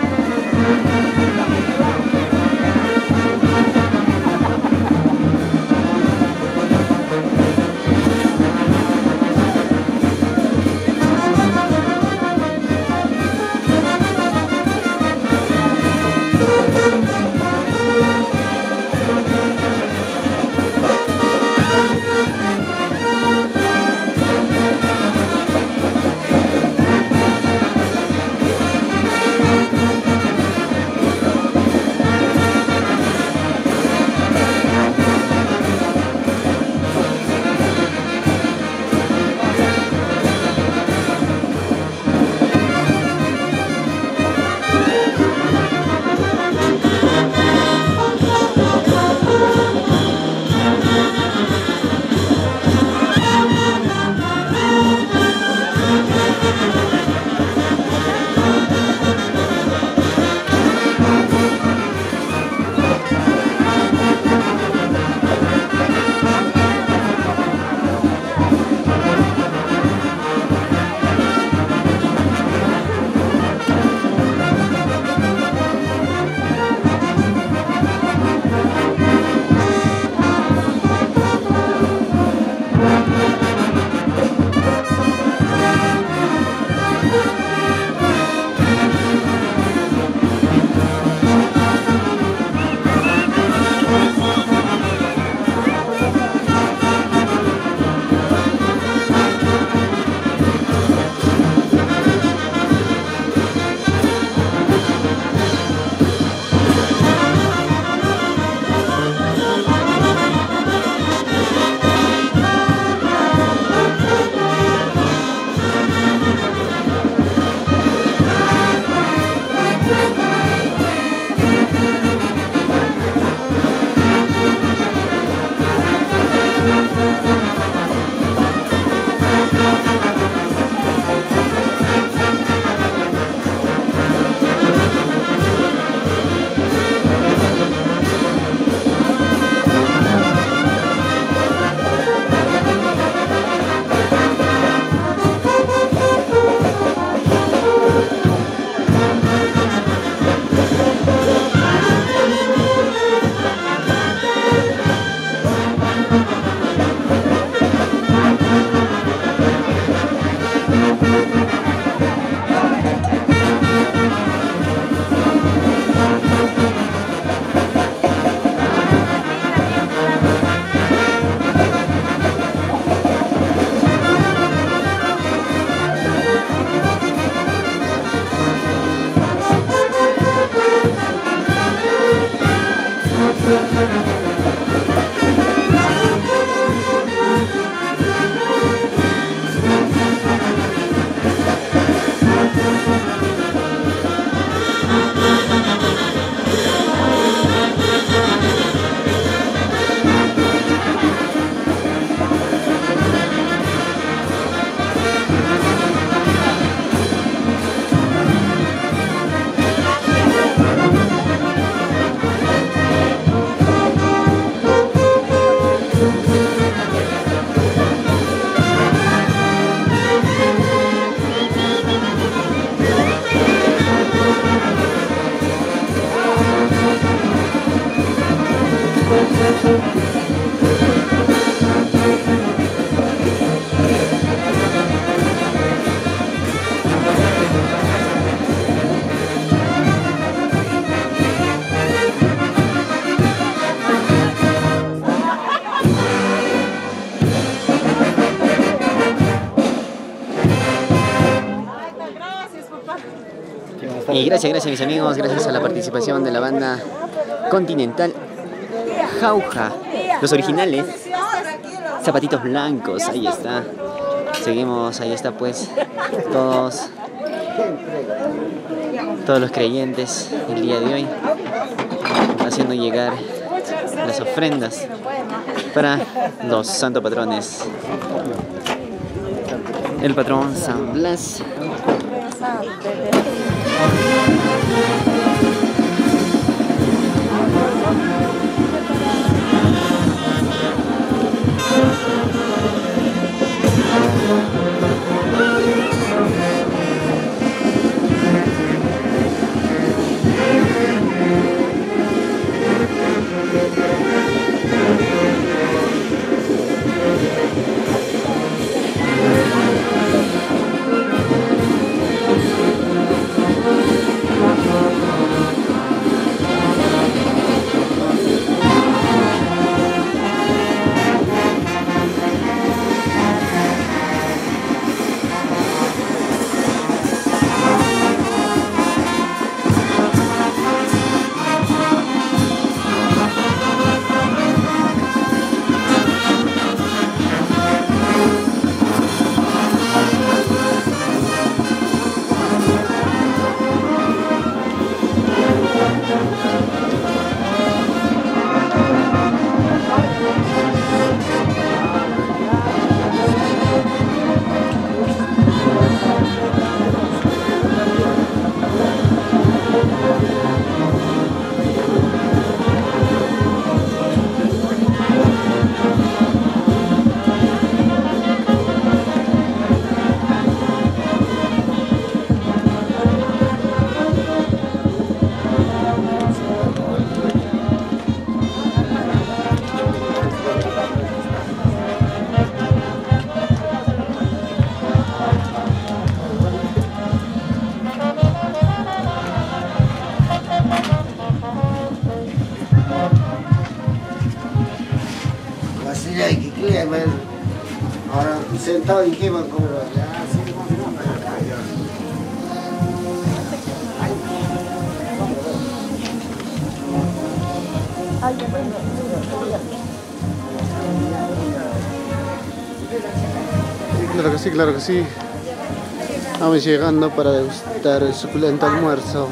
Speaker 1: Y gracias, gracias mis amigos, gracias a la participación de la banda Continental Jauja, los originales, Zapatitos Blancos, ahí está. Seguimos, ahí está pues, todos, todos los creyentes el día de hoy, haciendo llegar las ofrendas para los santos patrones. El patrón San Blas.
Speaker 2: Ahora sentado y qué van como
Speaker 8: Claro que sí, claro que sí. Vamos llegando para degustar el suculento almuerzo.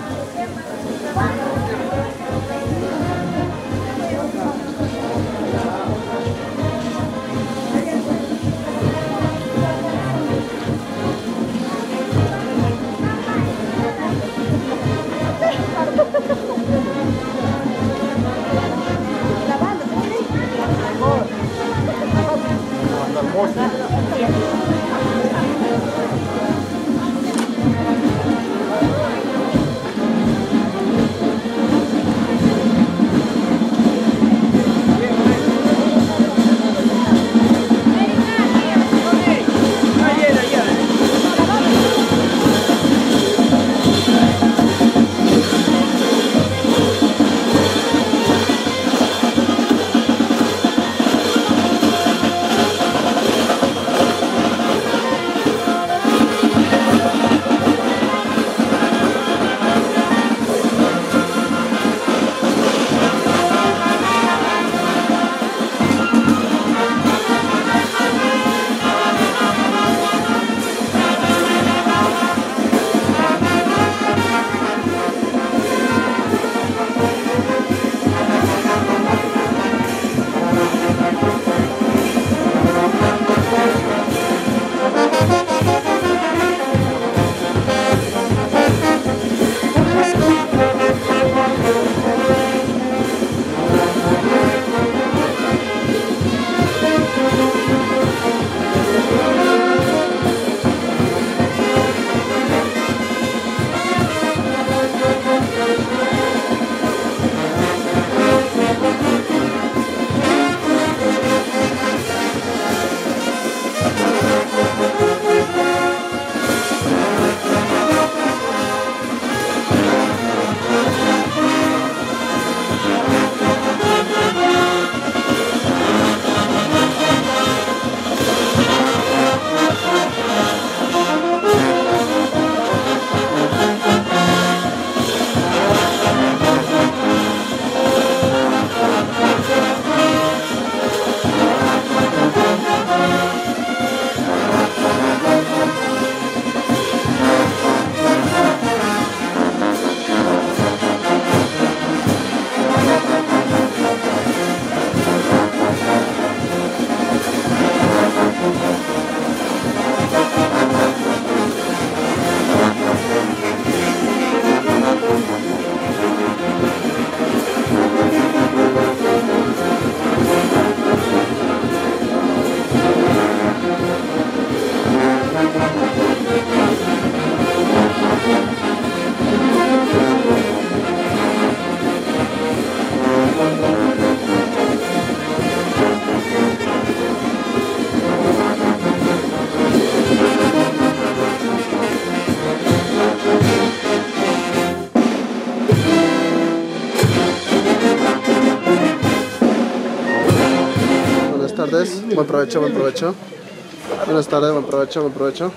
Speaker 8: tardes, buen provecho, buen provecho. Buenas tardes, buen provecho, buen provecho.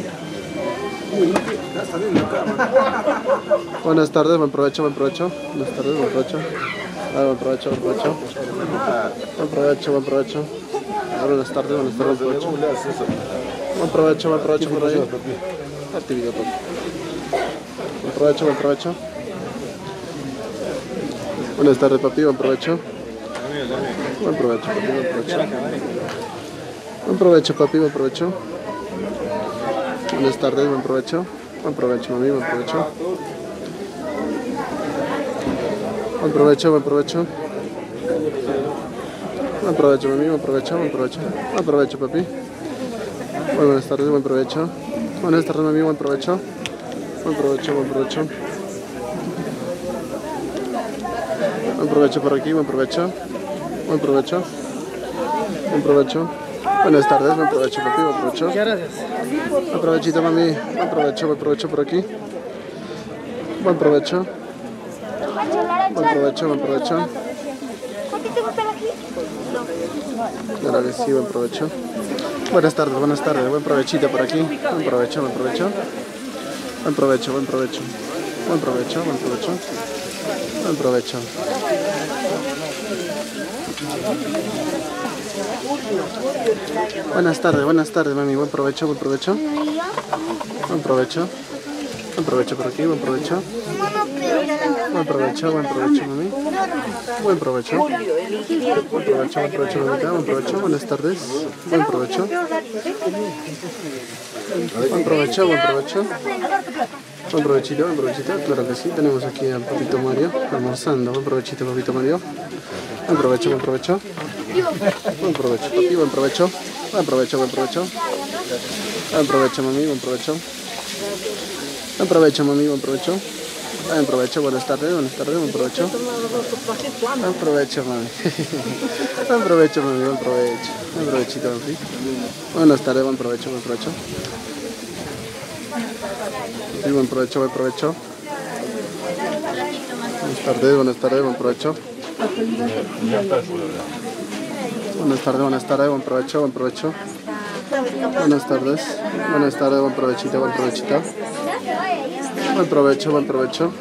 Speaker 8: Buenas tardes, buen provecho, buen provecho. Buenas tardes, buen provecho. Ah, buen provecho, buen provecho. Buen provecho, buen provecho. Ah, buenas tardes, buenas tardes, buen provecho. Buen provecho, buen provecho por ahí. Actividad, papi. Buen provecho, buen provecho. Buenas tardes, papi, buen provecho. Buen provecho, papi, buen provecho. Buen provecho, papi, buen provecho. Buenas tardes, buen provecho. Buen provecho, mami, buen provecho. Buen provecho, buen provecho. Buen provecho, mami, buen provecho, buen provecho. Buen provecho, papi. Muy buenas tardes, buen provecho. Buenas tardes, mami, buen provecho. Buen provecho, buen provecho. Buen provecho por aquí, buen provecho. Buen provecho. Buen provecho. Buenas tardes, buen provecho, papi, buen provecho.
Speaker 7: Muchas gracias.
Speaker 8: Buen provechito, mami. Buen provecho, buen provecho por aquí. Buen provecho. Buen provecho, buen provecho. Claro que sí, buen provecho. Buenas tardes, buenas tardes. Buen provechito por aquí. Buen provecho, buen provecho. Buen provecho, buen provecho. Buen provecho, buen provecho. Buen provecho. Buenas tardes, buenas tardes, mami. Buen provecho, buen provecho. Buen provecho. Buen provecho por aquí, buen provecho. Buen provecho, buen provecho, mami. Buen provecho. Buen provecho, buen provecho, mamita. Buen provecho, buenas tardes. Buen provecho. Buen provecho, buen provecho. Buen provechito, buen provechito. Claro que sí. Tenemos aquí al papito Mario almorzando. Buen provechito, papito Mario. Buen provecho, buen provecho. Buen provecho, papi, buen provecho. Buen provecho, buen provecho. Buen provecho, mami, buen provecho. Buen provecho, mami, buen provecho. Buen provecho, buenas tardes, buenas tardes, buen provecho. Buen provecho, mami. Buen provecho, mami, buen provecho. Buen provechito, papi. Buenas tardes, buen provecho, buen provecho. Sí, buen provecho, buen provecho. Buenas tardes, buenas tardes, buen provecho. Buenas tardes, buenas tardes, buen provecho, buen provecho. Buenas tardes, buenas tardes, buen provechito, buen provechito. Buen provecho, buen provecho.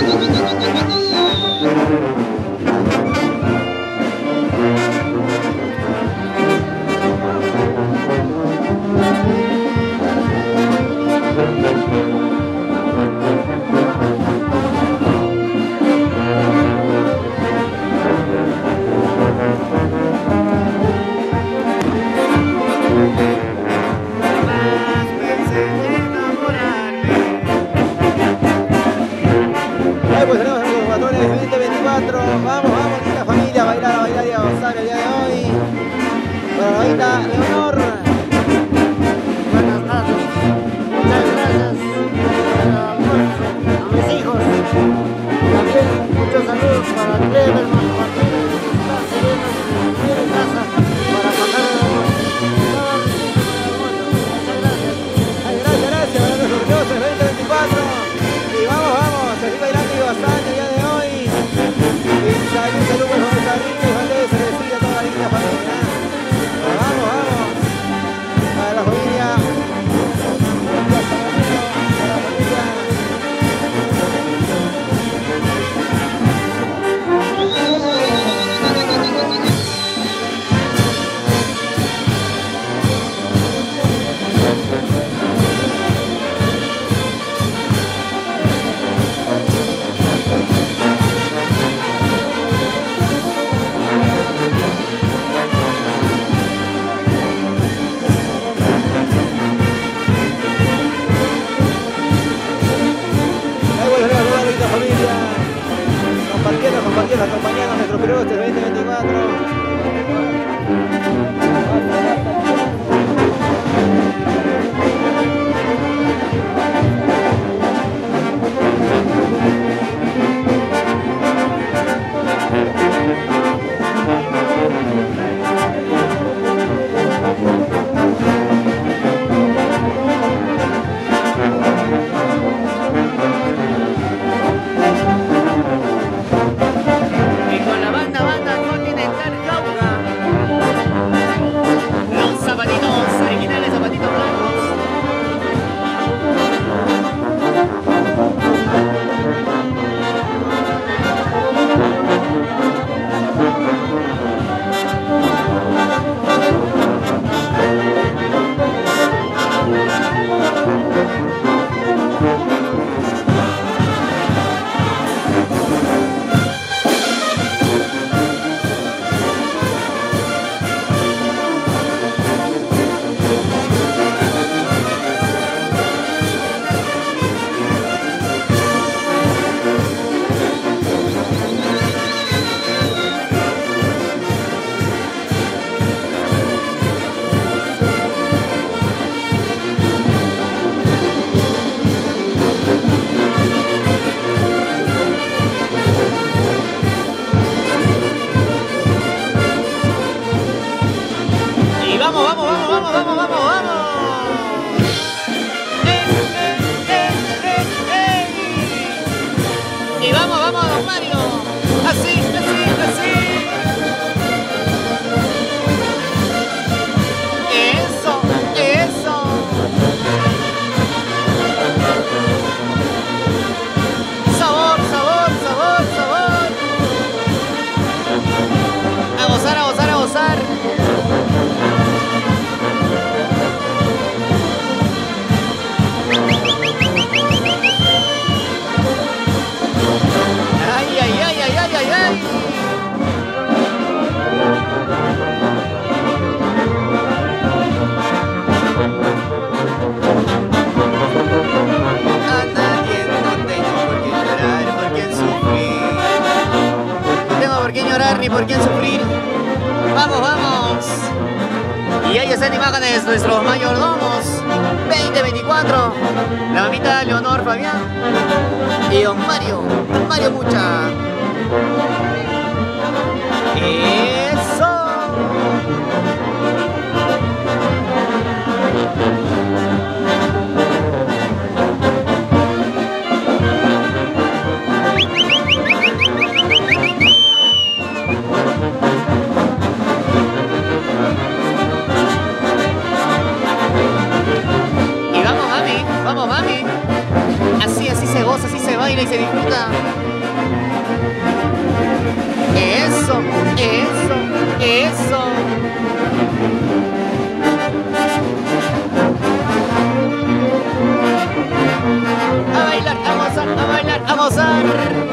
Speaker 1: ni por quién sufrir. ¡Vamos, vamos! Y ahí están imágenes nuestros mayordomos veinte veinticuatro. La mamita Leonor Fabián y don Mario, Mario Mucha. ¡Eso! Y vamos, mami, vamos, mami. Así, así se goza, así se baila y se disfruta. Eso, eso, eso. A bailar, a gozar, a bailar, a gozar.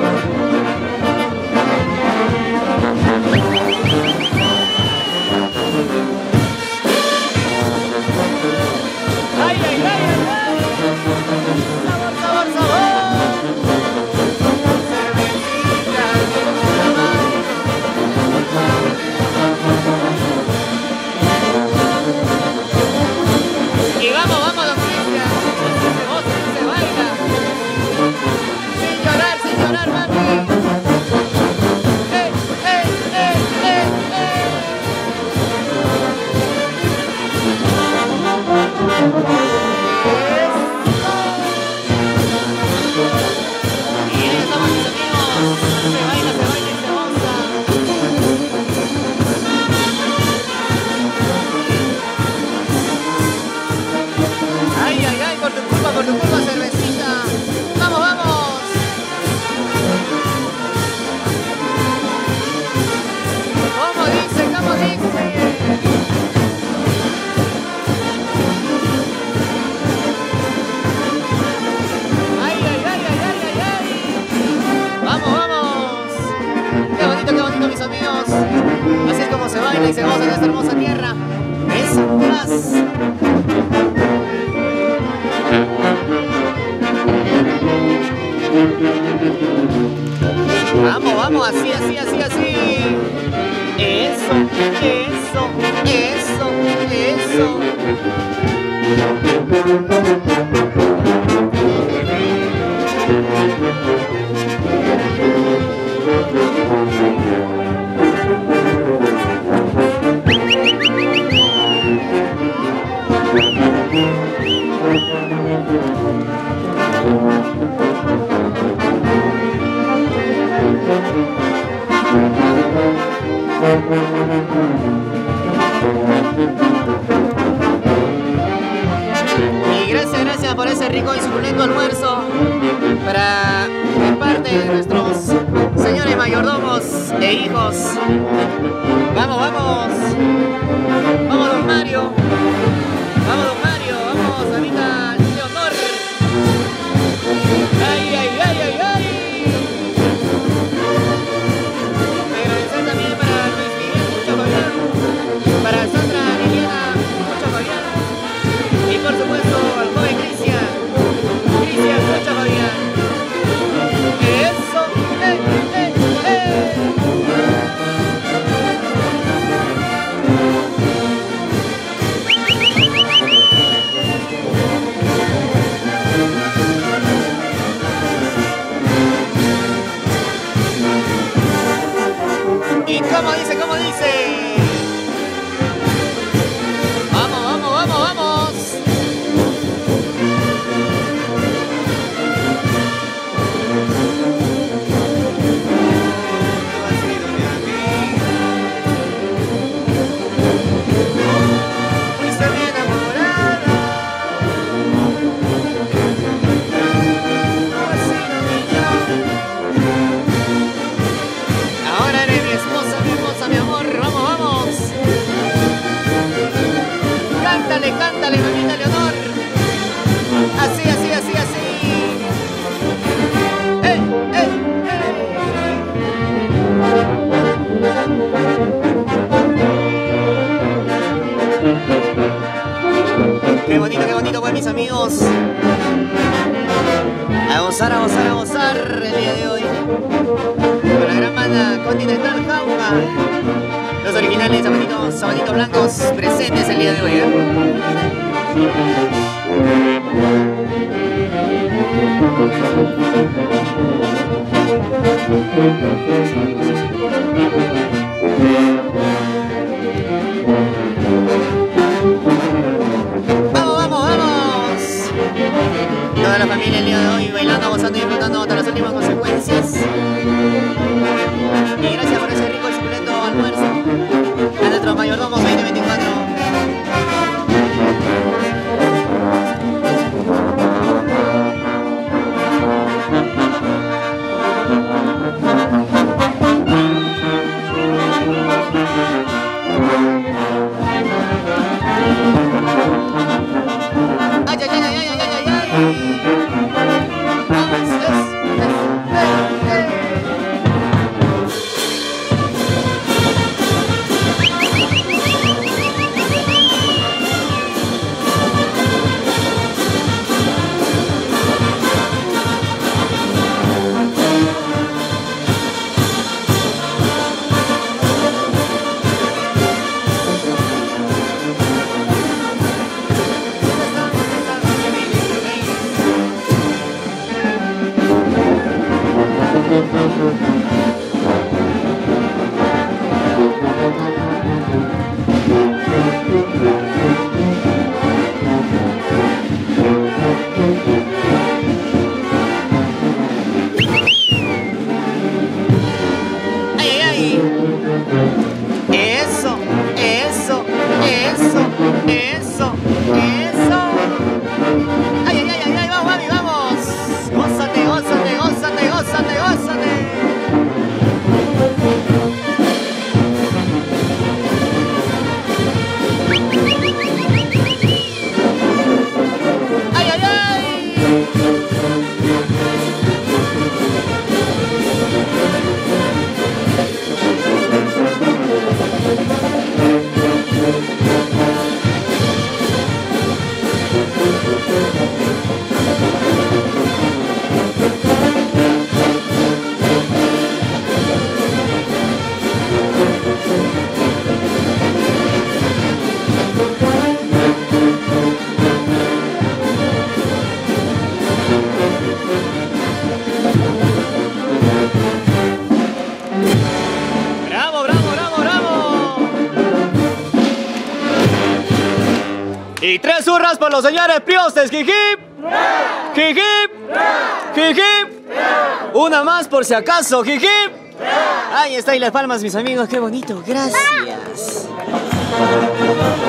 Speaker 1: Ay, ay, ay, ay, ay. Sabor, sabor, sabor. Cervecita. Y vamos, vamos, don Cristian. Se goza, se baila. Sin llorar, sin llorar, mami. ¡Eh, eh, eh, eh, eh! Y ahí estamos, mis amigos. Se baila, se baila y se goza. Ay, ay, ay, por tu culpa, por tu culpa, cervecita. Vamos, vamos. ¿Cómo dice? ¿Cómo dice? Ay, ay, ay, ay, ay, ay, ay. Vamos, vamos. Qué bonito, qué bonito, mis amigos. Así es como se baila y se goza en esta hermosa tierra. Es San Blas. Vamos, vamos, así, así, así, así. Eso, eso, eso, eso. Y gracias, gracias por ese rico y suculento almuerzo para de parte de nuestros señores mayordomos e hijos. Vamos, vamos. Vamos, don Mario. Vamos, don Mario. Vamos, amita Leonor. Ay, ay, ay, ay, ay. Agradecer también para Luis Miguel, mucho Fabián. Para Sandra Liliana, mucho Fabián. Y por supuesto al joven Cristian. Cristian, mucho Fabián. Eso, eh, eh, eh. ¿Y cómo dice? ¿Cómo dice? Vamos, vamos, vamos, vamos. Fuiste mi enamorada. No has sido mi yo. Ahora eres mi esposa, mi esposa, mi amor. Vamos, vamos. Cántale, cántale, mamita Leonor. Así, así, así, así. ¡Eh, eh, eh! Qué bonito, qué bonito, pues, mis amigos. A gozar, a gozar, a gozar el día de hoy. Con la gran banda Continental Jauja. Los originales sabanitos, sabanitos blancos presentes el día de hoy, ¿eh? ¡Vamos, vamos, vamos! Toda la familia el día de hoy bailando, gozando y disfrutando hasta las últimas consecuencias. Y gracias por ese rico y suculento almuerzo a nuestros mayordomos veinte veinticuatro. Burras por los señores priostes. Jijip. Jijip. Jijip. Una más por si acaso. Jijip. Ahí está, y las palmas, mis amigos. Qué bonito. Gracias.